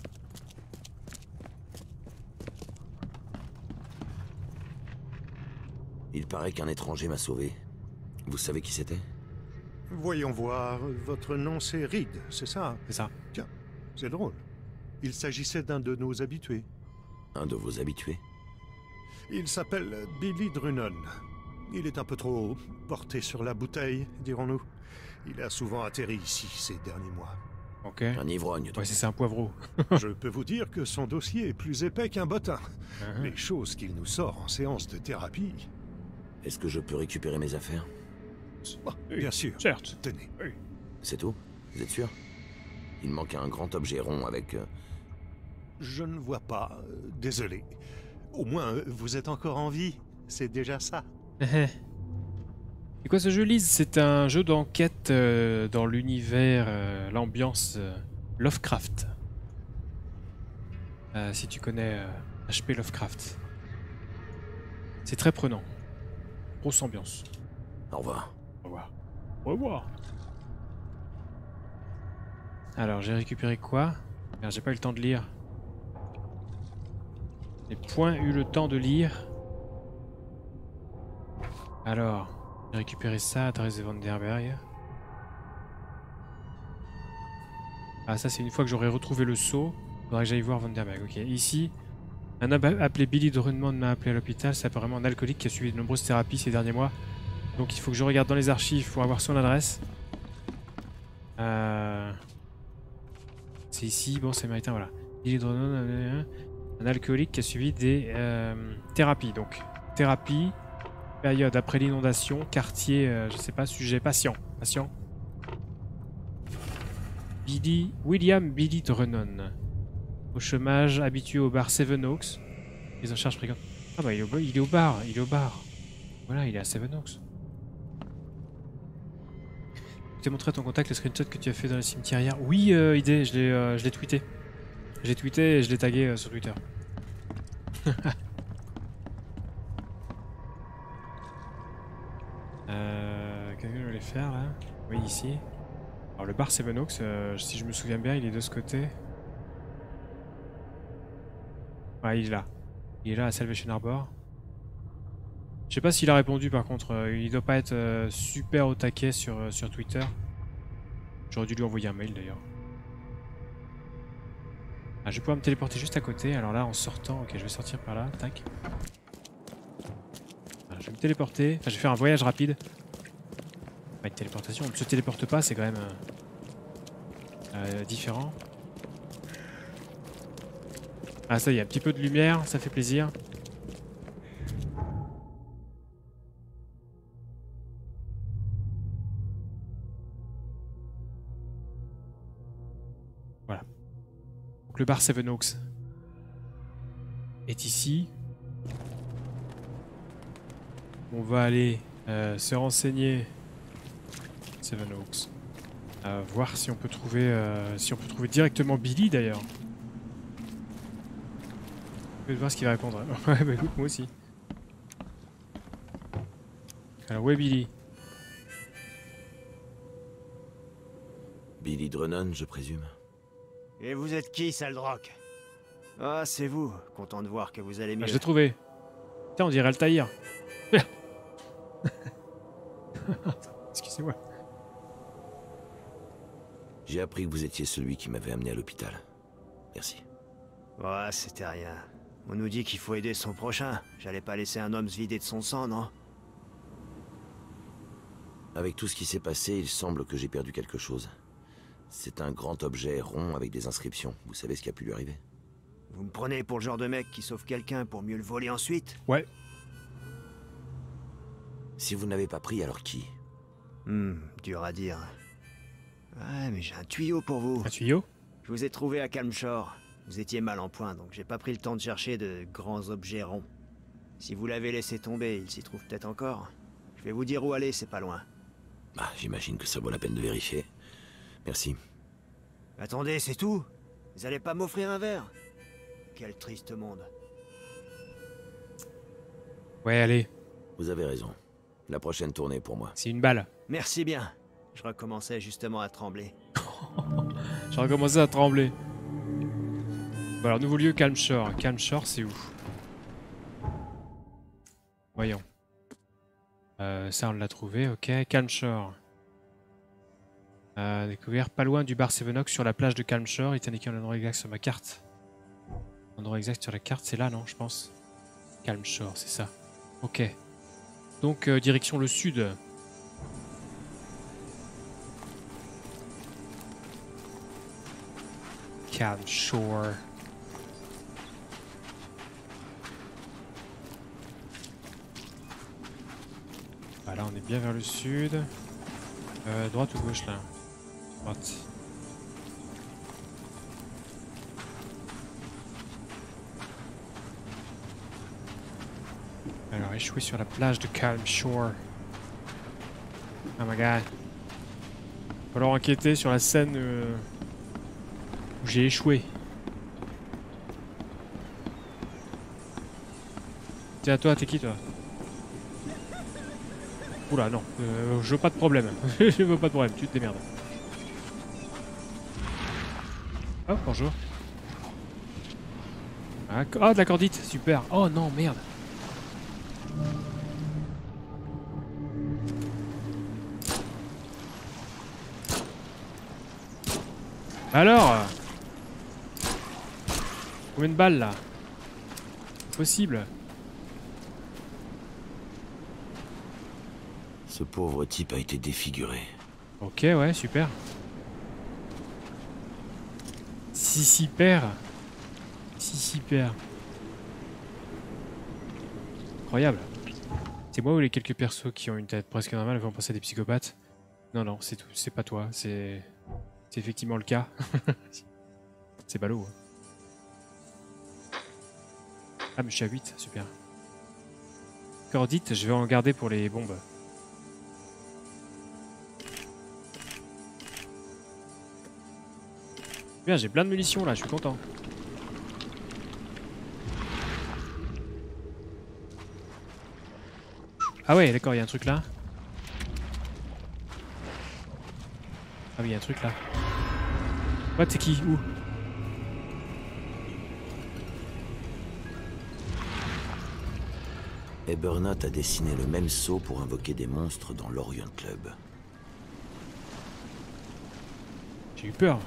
Il paraît qu'un étranger m'a sauvé. Vous savez qui c'était? Voyons voir, votre nom c'est Reed, c'est ça? C'est ça. Tiens, c'est drôle. Il s'agissait d'un de nos habitués. Un de vos habitués? Il s'appelle Billy Drunon. Il est un peu trop porté sur la bouteille, dirons-nous. Il a souvent atterri ici ces derniers mois. Ok. Un ivrogne, donc. Ouais, c'est un poivreau. Je peux vous dire que son dossier est plus épais qu'un bottin. Uh-huh. Les choses qu'il nous sort en séance de thérapie... Est-ce que je peux récupérer mes affaires? Oh, bien sûr. Certes. Tenez. C'est tout? Vous êtes sûr? Il manque un grand objet rond avec... euh, Je ne vois pas. euh, Désolé. Au moins, euh, vous êtes encore en vie. C'est déjà ça. C'est quoi ce jeu, Lise? C'est un jeu d'enquête euh, dans l'univers, euh, l'ambiance euh, Lovecraft. Euh, si tu connais euh, H P Lovecraft. C'est très prenant. Grosse ambiance. Au revoir. Au revoir. Au revoir. Alors, j'ai récupéré quoi? Merde, j'ai pas eu le temps de lire. J'ai point eu le temps de lire. Alors, j'ai récupéré ça, adresse de Vanderberg. Ah, ça c'est une fois que j'aurai retrouvé le sceau. Faudrait que j'aille voir Vanderberg. Ok, ici, un homme appelé Billy Drummond m'a appelé à l'hôpital. C'est apparemment un alcoolique qui a suivi de nombreuses thérapies ces derniers mois. Donc il faut que je regarde dans les archives pour avoir son adresse. Euh... C'est ici, bon c'est méritain, voilà. Billy Drummond, euh, un alcoolique qui a suivi des euh, thérapies. Donc, thérapie, période après l'inondation, quartier, euh, je sais pas, sujet, patient. Patient. Billy, William Billy Drummond. Au chômage, habitué au bar Seven Oaks. Prise en charge fréquente. Ah bah il est, au, il est au bar, il est au bar. Voilà, il est à Seven Oaks. Je t'ai montré à ton contact le screenshot que tu as fait dans le cimetière hier. Oui, euh, idée, je l'ai euh, je l'ai tweeté. Je l'ai tweeté et je l'ai tagué euh, sur Twitter. euh, Qu'est-ce que je voulais faire là? Oui, ici. Alors le bar Seven Oaks, euh, si je me souviens bien, il est de ce côté. Ouais, il est là. Il est là à Salvation Arbor. Je sais pas s'il a répondu par contre. Euh, il doit pas être euh, super au taquet sur, euh, sur Twitter. J'aurais dû lui envoyer un mail d'ailleurs. Ah, je vais pouvoir me téléporter juste à côté. Alors là, en sortant, ok, je vais sortir par là. Tac. Voilà, je vais me téléporter. Enfin, je vais faire un voyage rapide. Pas une téléportation. On ne se téléporte pas, c'est quand même euh, euh, différent. Ah, ça y est, un petit peu de lumière, ça fait plaisir. Voilà. Donc le bar Seven Oaks est ici. On va aller euh, se renseigner. Seven Oaks. Euh, voir si on peut trouver, euh, si on peut trouver directement Billy d'ailleurs. Je vais voir ce qu'il va répondre. Ouais, bah écoute, moi aussi. Alors, où est Billy? Billy Drummond, je présume. Et vous êtes qui, Saldrock? Ah, c'est vous. Content de voir que vous allez mieux. Ah, je l'ai trouvé. Putain, on dirait Altaïr. Excusez-moi. J'ai appris que vous étiez celui qui m'avait amené à l'hôpital. Merci. Ouais, c'était rien. On nous dit qu'il faut aider son prochain. J'allais pas laisser un homme se vider de son sang, non? Avec tout ce qui s'est passé, il semble que j'ai perdu quelque chose. C'est un grand objet rond avec des inscriptions. Vous savez ce qui a pu lui arriver? Vous me prenez pour le genre de mec qui sauve quelqu'un pour mieux le voler ensuite? Ouais. Si vous n'avez pas pris, alors qui? Hmm, dur à dire. Ouais, mais j'ai un tuyau pour vous. Un tuyau? Je vous ai trouvé à Calmshore. Vous étiez mal en point, donc j'ai pas pris le temps de chercher de grands objets ronds. Si vous l'avez laissé tomber, il s'y trouve peut-être encore. Je vais vous dire où aller, c'est pas loin. Bah, j'imagine que ça vaut la peine de vérifier. Merci. Attendez, c'est tout? Vous allez pas m'offrir un verre? Quel triste monde. Ouais, allez. Vous avez raison. La prochaine tournée pour moi. C'est une balle. Merci bien. Je recommençais justement à trembler. J'ai recommencé à trembler. Bon, alors, nouveau lieu, Calm Shore. Calm Shore, c'est où? Voyons. Euh, ça, on l'a trouvé, ok. Calm Shore. Euh, découvert pas loin du bar Sevenox sur la plage de Calm Shore. Il est indiqué l'endroit exact sur ma carte. L'endroit exact sur la carte, c'est là, non, je pense. Calm Shore, c'est ça. Ok. Donc, euh, direction le sud. Calm Shore. Voilà, on est bien vers le sud. Euh, droite ou gauche, là? Droite. Alors, échoué sur la plage de Calm Shore. Oh my god. Il va falloir enquêter sur la scène euh, où j'ai échoué. Tiens, toi, t'es qui, toi? Oula, non, euh, je veux pas de problème. Je veux pas de problème, tu te démerdes. Oh, bonjour. Ah, oh, de la cordite, super. Oh non, merde. Alors, combien de balles là? Possible. Ce pauvre type a été défiguré. Ok, ouais, super. Si, super. Si, super. Incroyable. C'est moi ou les quelques persos qui ont une tête presque normale vont penser à des psychopathes? Non, non, c'est tout. C'est pas toi. C'est c'est effectivement le cas. C'est ballot. Ah, mais je suis à huit. Super. Cordite, je vais en garder pour les bombes. Bien, j'ai plein de munitions là, je suis content. Ah ouais, d'accord, il y a un truc là. Ah oui, il y a un truc là. What, c'est qui? Où? Ebernaut a dessiné le même sceau pour invoquer des monstres dans l'Orion Club. J'ai eu peur.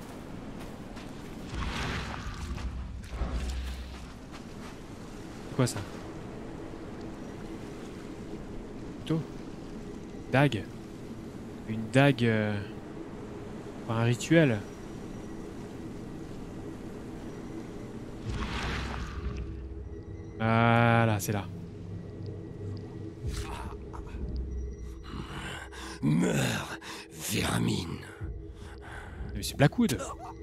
C'est quoi ça? Plutôt dague. Une dague euh... pour un rituel. Voilà, c'est là. Meurs, Véramine. Mais c'est Blackwood.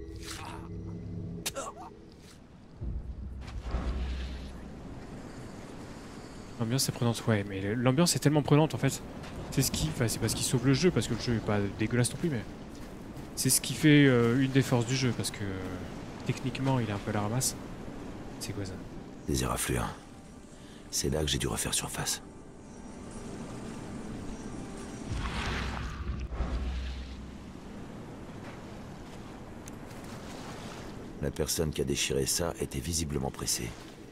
L'ambiance est prenante, ouais, mais l'ambiance est tellement prenante en fait. C'est ce qui, enfin c'est pas ce qui sauve le jeu parce que le jeu est pas dégueulasse non plus, mais c'est ce qui fait euh, une des forces du jeu parce que techniquement il est un peu à la ramasse. C'est quoi ça? Des éraflures. C'est là que j'ai dû refaire surface. La personne qui a déchiré ça était visiblement pressée.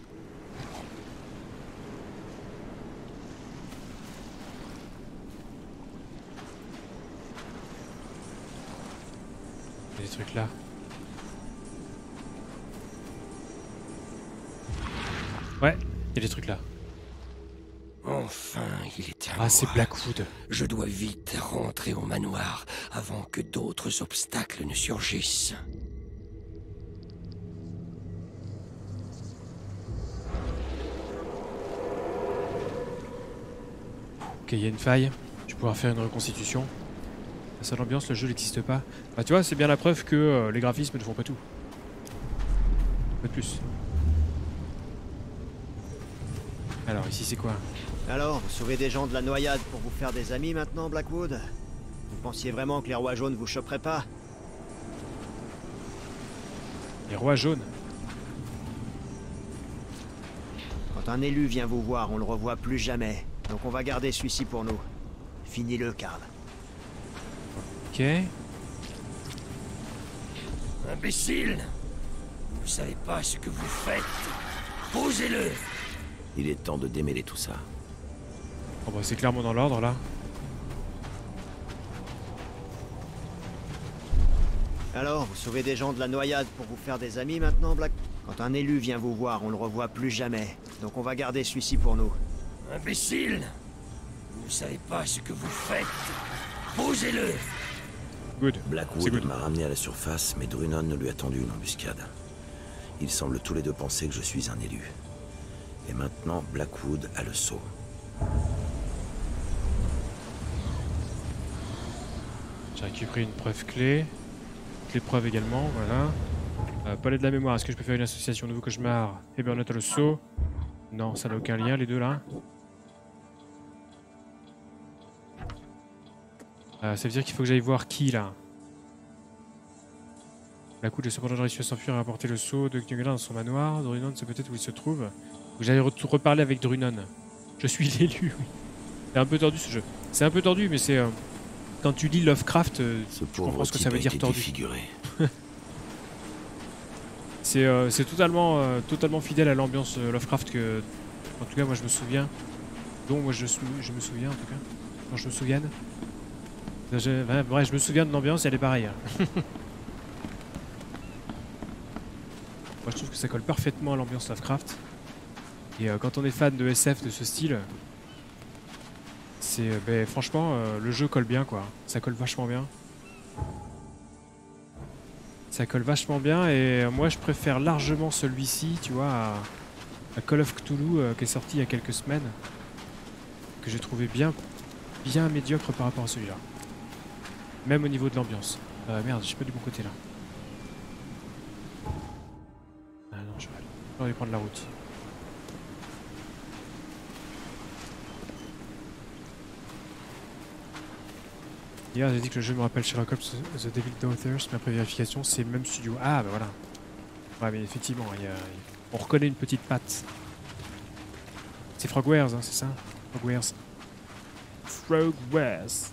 Il y a des trucs là. Ouais, il y a des trucs là. Enfin, il est à Ah, c'est moi. Blackwood. Je dois vite rentrer au manoir avant que d'autres obstacles ne surgissent. Ok, il y a une faille. Je vais pouvoir faire une reconstitution. La seule ambiance, le jeu n'existe pas. Bah tu vois, c'est bien la preuve que euh, les graphismes ne font pas tout. Pas de plus. Alors ici c'est quoi? Alors, vous sauvez des gens de la noyade pour vous faire des amis maintenant, Blackwood? Vous pensiez vraiment que les rois jaunes vous choperaient pas? Les rois jaunes. Quand un élu vient vous voir, on le revoit plus jamais. Donc on va garder celui-ci pour nous. Finis-le, Karl. Ok. Imbécile! Vous savez pas ce que vous faites. Posez-le! Il est temps de démêler tout ça. Oh bah c'est clairement dans l'ordre là. Alors, vous sauvez des gens de la noyade pour vous faire des amis maintenant, Black? Quand un élu vient vous voir, on le revoit plus jamais. Donc on va garder celui-ci pour nous. Imbécile! Vous savez pas ce que vous faites. Posez-le! Good. C'est Blackwood good. m'a ramené à la surface, mais Drunon ne lui a tendu une embuscade. Ils semblent tous les deux penser que je suis un élu. Et maintenant, Blackwood a le sceau. J'ai récupéré une preuve clé. Les preuves également, voilà. Euh, palais de la mémoire, est-ce que je peux faire une association Nouveau cauchemar et Bernard a le sceau? Non, ça n'a aucun lien les deux là. Euh, ça veut dire qu'il faut que j'aille voir qui là. La coude, cependant réussi à s'enfuir et rapporter le sceau de Knugelin dans son manoir. Drunon, c'est peut-être où il se trouve. Faut que j'aille re reparler avec Drunon. Je suis l'élu, oui. C'est un peu tordu ce jeu. C'est un peu tordu, mais c'est... Euh, quand tu lis Lovecraft, euh, Ce tu pauvre comprends ce que type ça veut a dire été tordu. défiguré. C'est euh, c'est totalement, euh, totalement fidèle à l'ambiance euh, Lovecraft que... En tout cas, moi je me souviens. Dont moi je, je me souviens en tout cas. Quand je me souviens. Je, ouais, bref, je me souviens de l'ambiance, elle est pareille. Hein. Moi je trouve que ça colle parfaitement à l'ambiance Lovecraft. Et euh, quand on est fan de S F de ce style, c'est euh, ben, franchement euh, le jeu colle bien quoi. Ça colle vachement bien. Ça colle vachement bien et euh, moi je préfère largement celui-ci, tu vois, à, à Call of Cthulhu euh, qui est sorti il y a quelques semaines, que j'ai trouvé bien, bien médiocre par rapport à celui-là. Même au niveau de l'ambiance. Euh, merde, je suis pas du bon côté là. Ah non, je vais aller, je vais aller prendre la route. Hier, j'ai dit que le jeu me rappelle Sherlock Holmes The Devil Daughters, mais après vérification, c'est le même studio. Ah, bah voilà. Ouais, mais effectivement, il y a... on reconnaît une petite patte. C'est Frogwares, hein, c'est ça? Frogwares. Frogwares.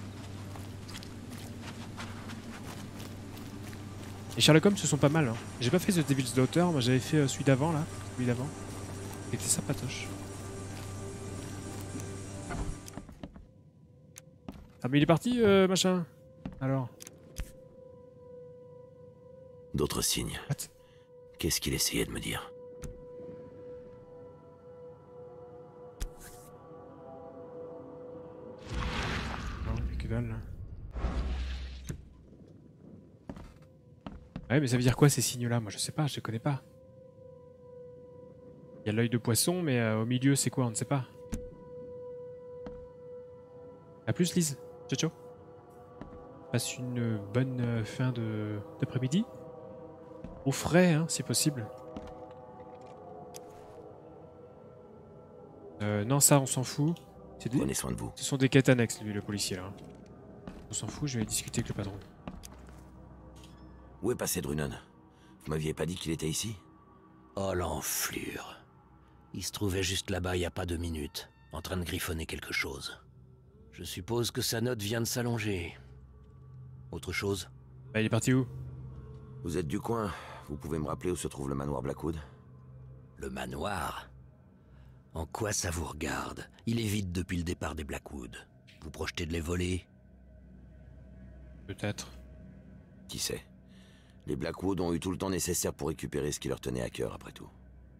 Et Sherlock Holmes, ce sont pas mal. Hein. J'ai pas fait The Devil's Daughter, moi j'avais fait euh, celui d'avant, là. Celui d'avant. C'était sympatoche. Ah mais il est parti, euh, machin. Alors. D'autres signes. What? Qu'est-ce qu'il essayait de me dire? Non, mais que dalle là. Ouais, mais ça veut dire quoi ces signes-là? Moi je sais pas, je les connais pas. Il y a l'œil de poisson, mais euh, au milieu c'est quoi? On ne sait pas. A plus Lise. Ciao ciao. Passe une bonne euh, fin de d'après-midi. Au frais, hein, si possible. Euh, non, ça on s'en fout. C'est des... Prenez soin de vous. Ce sont des quêtes annexes, lui, le policier là. On s'en fout, je vais discuter avec le patron. Où est passé Drunon? Vous m'aviez pas dit qu'il était ici? Oh l'enflure. Il se trouvait juste là-bas il y a pas deux minutes, en train de griffonner quelque chose. Je suppose que sa note vient de s'allonger. Autre chose? Bah, il est parti où? Vous êtes du coin. Vous pouvez me rappeler où se trouve le manoir Blackwood? Le manoir? En quoi ça vous regarde? Il est vide depuis le départ des Blackwood. Vous projetez de les voler? Peut-être. Qui sait? Les Blackwood ont eu tout le temps nécessaire pour récupérer ce qui leur tenait à cœur, après tout.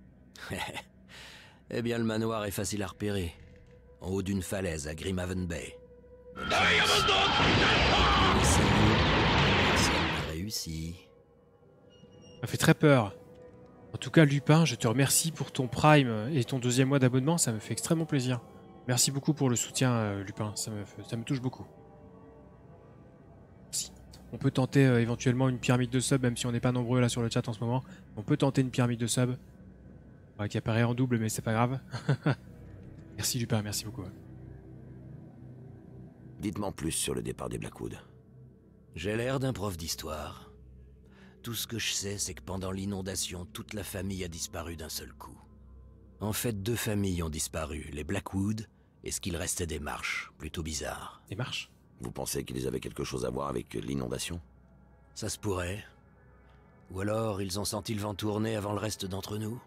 Eh bien, le manoir est facile à repérer. En haut d'une falaise à Grimhaven Bay. Ça a réussi. Ça fait très peur. En tout cas, Lupin, je te remercie pour ton Prime et ton deuxième mois d'abonnement, ça me fait extrêmement plaisir. Merci beaucoup pour le soutien, euh, Lupin, ça me, ça me touche beaucoup. Merci. On peut tenter euh, éventuellement une pyramide de sub, même si on n'est pas nombreux là sur le chat en ce moment. On peut tenter une pyramide de sub. Ouais, qui apparaît en double, mais c'est pas grave. Merci Lupin, merci beaucoup. Dites-moi plus sur le départ des Blackwood. J'ai l'air d'un prof d'histoire. Tout ce que je sais, c'est que pendant l'inondation, toute la famille a disparu d'un seul coup. En fait, deux familles ont disparu, les Blackwood et ce qu'il restait des Marsh, plutôt bizarre. Des Marsh? Vous pensez qu'ils avaient quelque chose à voir avec l'inondation? Ça se pourrait. Ou alors, ils ont senti le vent tourner avant le reste d'entre nous?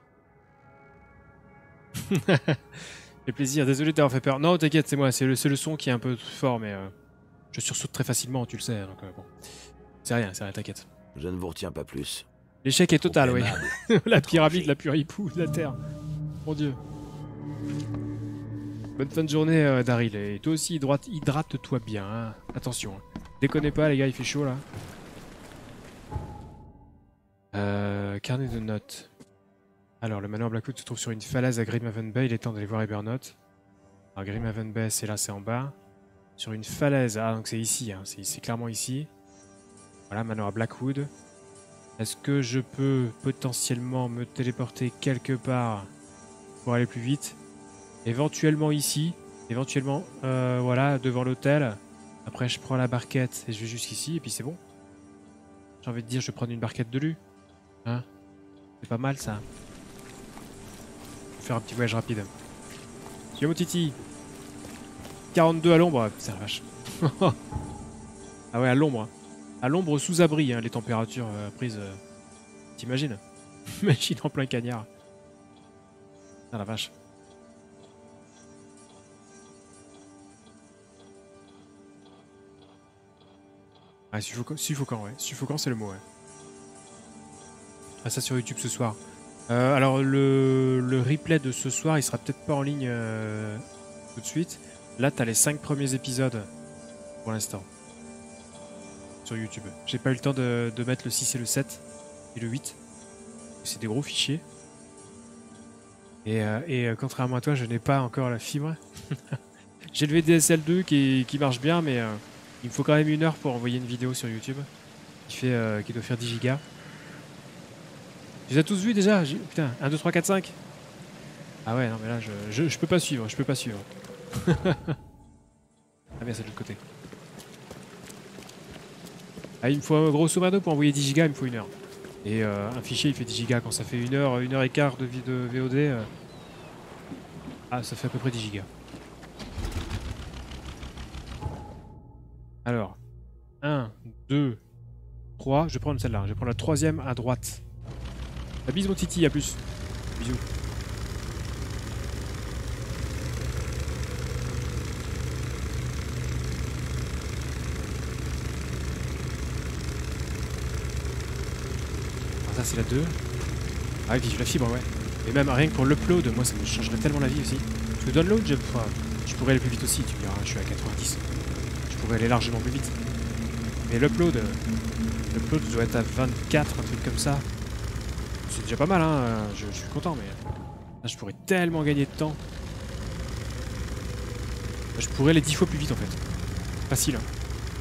fait plaisir, désolé de t'avoir fait peur. Non, t'inquiète, c'est moi, c'est le, le son qui est un peu fort, mais euh, je sursaute très facilement, tu le sais, donc euh, bon. C'est rien, c'est rien, t'inquiète. Je ne vous retiens pas plus. L'échec est total, oui. La pyramide Tranché. la plus ripou de la Terre. Mon Dieu. Bonne fin de journée, euh, Daryl. Et toi aussi, hydrate- hydrate-toi bien. Hein. Attention. Hein. Déconnez pas, les gars, il fait chaud, là. Euh, carnet de notes. Alors, le manoir Blackwood se trouve sur une falaise à Grimhaven Bay. Il est temps d'aller voir Evernote. Alors, Grimhaven Bay, c'est là, c'est en bas. Sur une falaise. Ah, donc c'est ici. Hein. C'est clairement ici. Voilà, manoir Blackwood. Est-ce que je peux potentiellement me téléporter quelque part pour aller plus vite? Éventuellement ici. Éventuellement, euh, voilà, devant l'hôtel. Après, je prends la barquette et je vais jusqu'ici. Et puis c'est bon. J'ai envie de dire, je vais prendre une barquette de lu. Hein? C'est pas mal, ça. Je vais faire un petit voyage rapide. Yo, mon titi. quarante-deux à l'ombre. Putain, la vache. Ah ouais, à l'ombre. À l'ombre sous abri, hein, les températures euh, prises. Euh, T'imagines? Imagine en plein cagnard. Ah la vache. Ah, suffocant, suffocant, ouais. Suffocant, c'est le mot, ouais. Ah, ça sur YouTube ce soir. Euh, alors, le, le replay de ce soir, il sera peut-être pas en ligne euh, tout de suite. Là, t'as les cinq premiers épisodes pour l'instant. Sur YouTube. J'ai pas eu le temps de, de mettre le six et le sept et le huit. C'est des gros fichiers. Et, euh, et euh, contrairement à toi, je n'ai pas encore la fibre. J'ai le V D S L deux qui, qui marche bien, mais euh, il me faut quand même une heure pour envoyer une vidéo sur YouTube qui, fait, euh, qui doit faire dix gigas. Tu les as tous vus déjà? Putain, un, deux, trois, quatre, cinq. Ah ouais, non mais là, je, je, je peux pas suivre, je peux pas suivre. Ah bien, c'est de l'autre côté. Ah, il me faut grosso modo pour envoyer dix gigas, il me faut une heure. Et euh, un fichier il fait dix gigas. Quand ça fait une heure, une heure et quart de, de V O D, euh... ah, ça fait à peu près dix gigas. Alors, un, deux, trois, je vais prendre celle-là. Je vais prendre la troisième à droite. La bise mon titi, à plus. Bisous. Ça c'est la deux. Ah oui, la fibre, ouais. Et même rien que pour l'upload, moi ça me changerait tellement la vie aussi. Parce que download, je, enfin, je pourrais aller plus vite aussi, tu me diras, je suis à quatre-vingt-dix. Je pourrais aller largement plus vite. Mais l'upload, euh, l'upload doit être à vingt-quatre, un truc comme ça. C'est déjà pas mal, hein, je, je suis content, mais là je pourrais tellement gagner de temps. Je pourrais aller dix fois plus vite en fait. Facile, hein.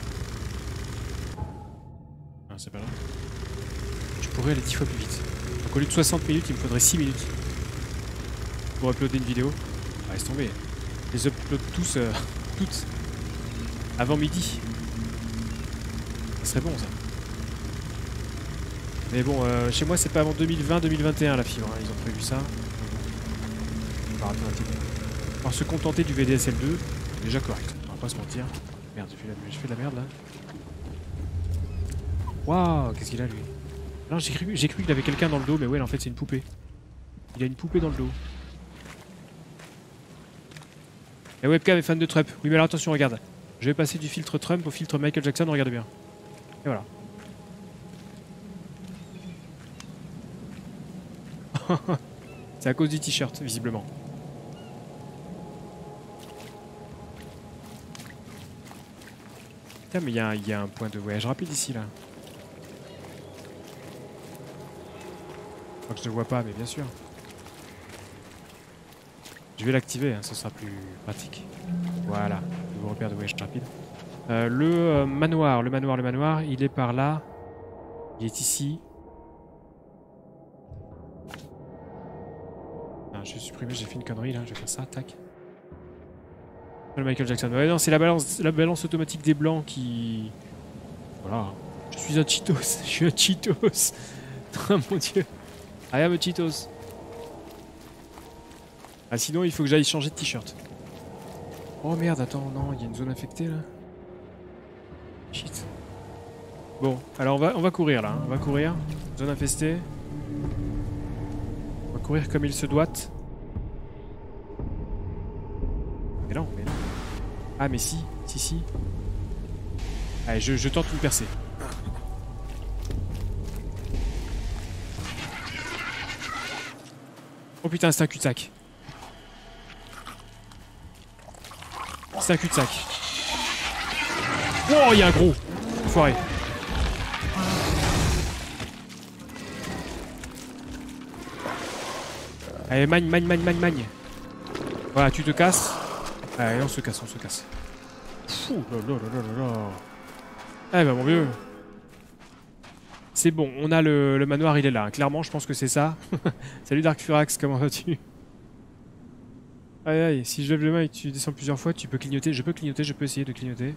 Ah, c'est pas là. Je pourrais aller dix fois plus vite. Donc au lieu de soixante minutes, il me faudrait six minutes pour uploader une vidéo. Ah, laisse tomber. Je les upload tous, euh, toutes, avant midi. Ça serait bon ça. Mais bon, euh, chez moi c'est pas avant deux mille vingt deux mille vingt et un la fibre, hein. Ils ont prévu ça. On va rater un petit peu. Alors se contenter du V D S L deux, déjà correct, on va pas se mentir. Merde, j'ai fait, la... fait de la merde là. Waouh, qu'est-ce qu'il a lui? Non, j'ai cru, j'ai cru qu'il avait quelqu'un dans le dos, mais ouais, en fait, c'est une poupée. Il a une poupée dans le dos. La webcam est fan de Trump. Oui, mais alors attention, regarde. Je vais passer du filtre Trump au filtre Michael Jackson, regarde bien. Et voilà. C'est à cause du t-shirt, visiblement. Putain, mais il y, y a un point de voyage rapide ici, là. Je ne le vois pas, mais bien sûr. Je vais l'activer, hein, ce sera plus pratique. Voilà, nouveau repère de voyage rapide. Euh, le euh, manoir, le manoir, le manoir, il est par là. Il est ici. Ah, je vais supprimer, j'ai fait une connerie là, je vais faire ça, tac. Le Michael Jackson. Ouais, non, c'est la balance, la balance automatique des blancs qui... Voilà. Je suis un Cheetos. Je suis un Cheetos. Oh mon dieu. I am a Cheetos. Ah sinon il faut que j'aille changer de t-shirt. Oh merde, attends, non, il y a une zone infectée là. Shit. Bon, alors on va, on va courir là, hein. On va courir. Zone infestée. On va courir comme il se doit. Mais non, mais non. Ah mais si, si, si. Allez, je, je tente une percée. Oh putain, c'est un cul-de-sac. C'est un cul-de-sac. Oh, il y a un gros. Foiré. Allez, magne, magne, magne, magne, magne. Voilà, tu te casses. Allez, on se casse, on se casse. Fou, là, là, là, là, là. Eh ben, mon vieux. C'est bon, on a le, le manoir, il est là. Clairement, je pense que c'est ça. Salut Dark Furax, comment vas-tu? Aïe aïe, si je lève le main et que tu descends plusieurs fois, tu peux clignoter. Je peux clignoter, je peux essayer de clignoter.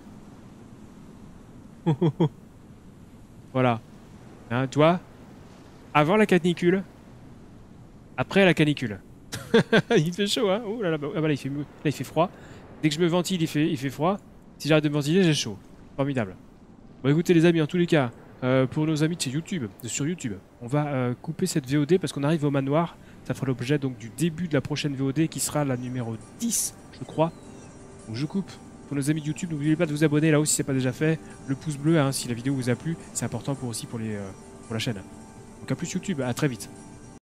Voilà. Hein, toi, avant la canicule, après la canicule. Il fait chaud, hein. Oh là là, bah, ah bah là, il fait, là il fait froid. Dès que je me ventile, il fait, il fait froid. Si j'arrête de me ventiler, j'ai chaud. Formidable. Bon écoutez les amis, en tous les cas, euh, pour nos amis de chez YouTube, de sur YouTube, on va euh, couper cette V O D parce qu'on arrive au manoir. Ça fera l'objet donc du début de la prochaine V O D qui sera la numéro dix, je crois. Donc je coupe. Pour nos amis de YouTube, n'oubliez pas de vous abonner là aussi si ce n'est pas déjà fait. Le pouce bleu, hein, si la vidéo vous a plu, c'est important pour aussi pour, les, euh, pour la chaîne. Donc à plus YouTube, à très vite.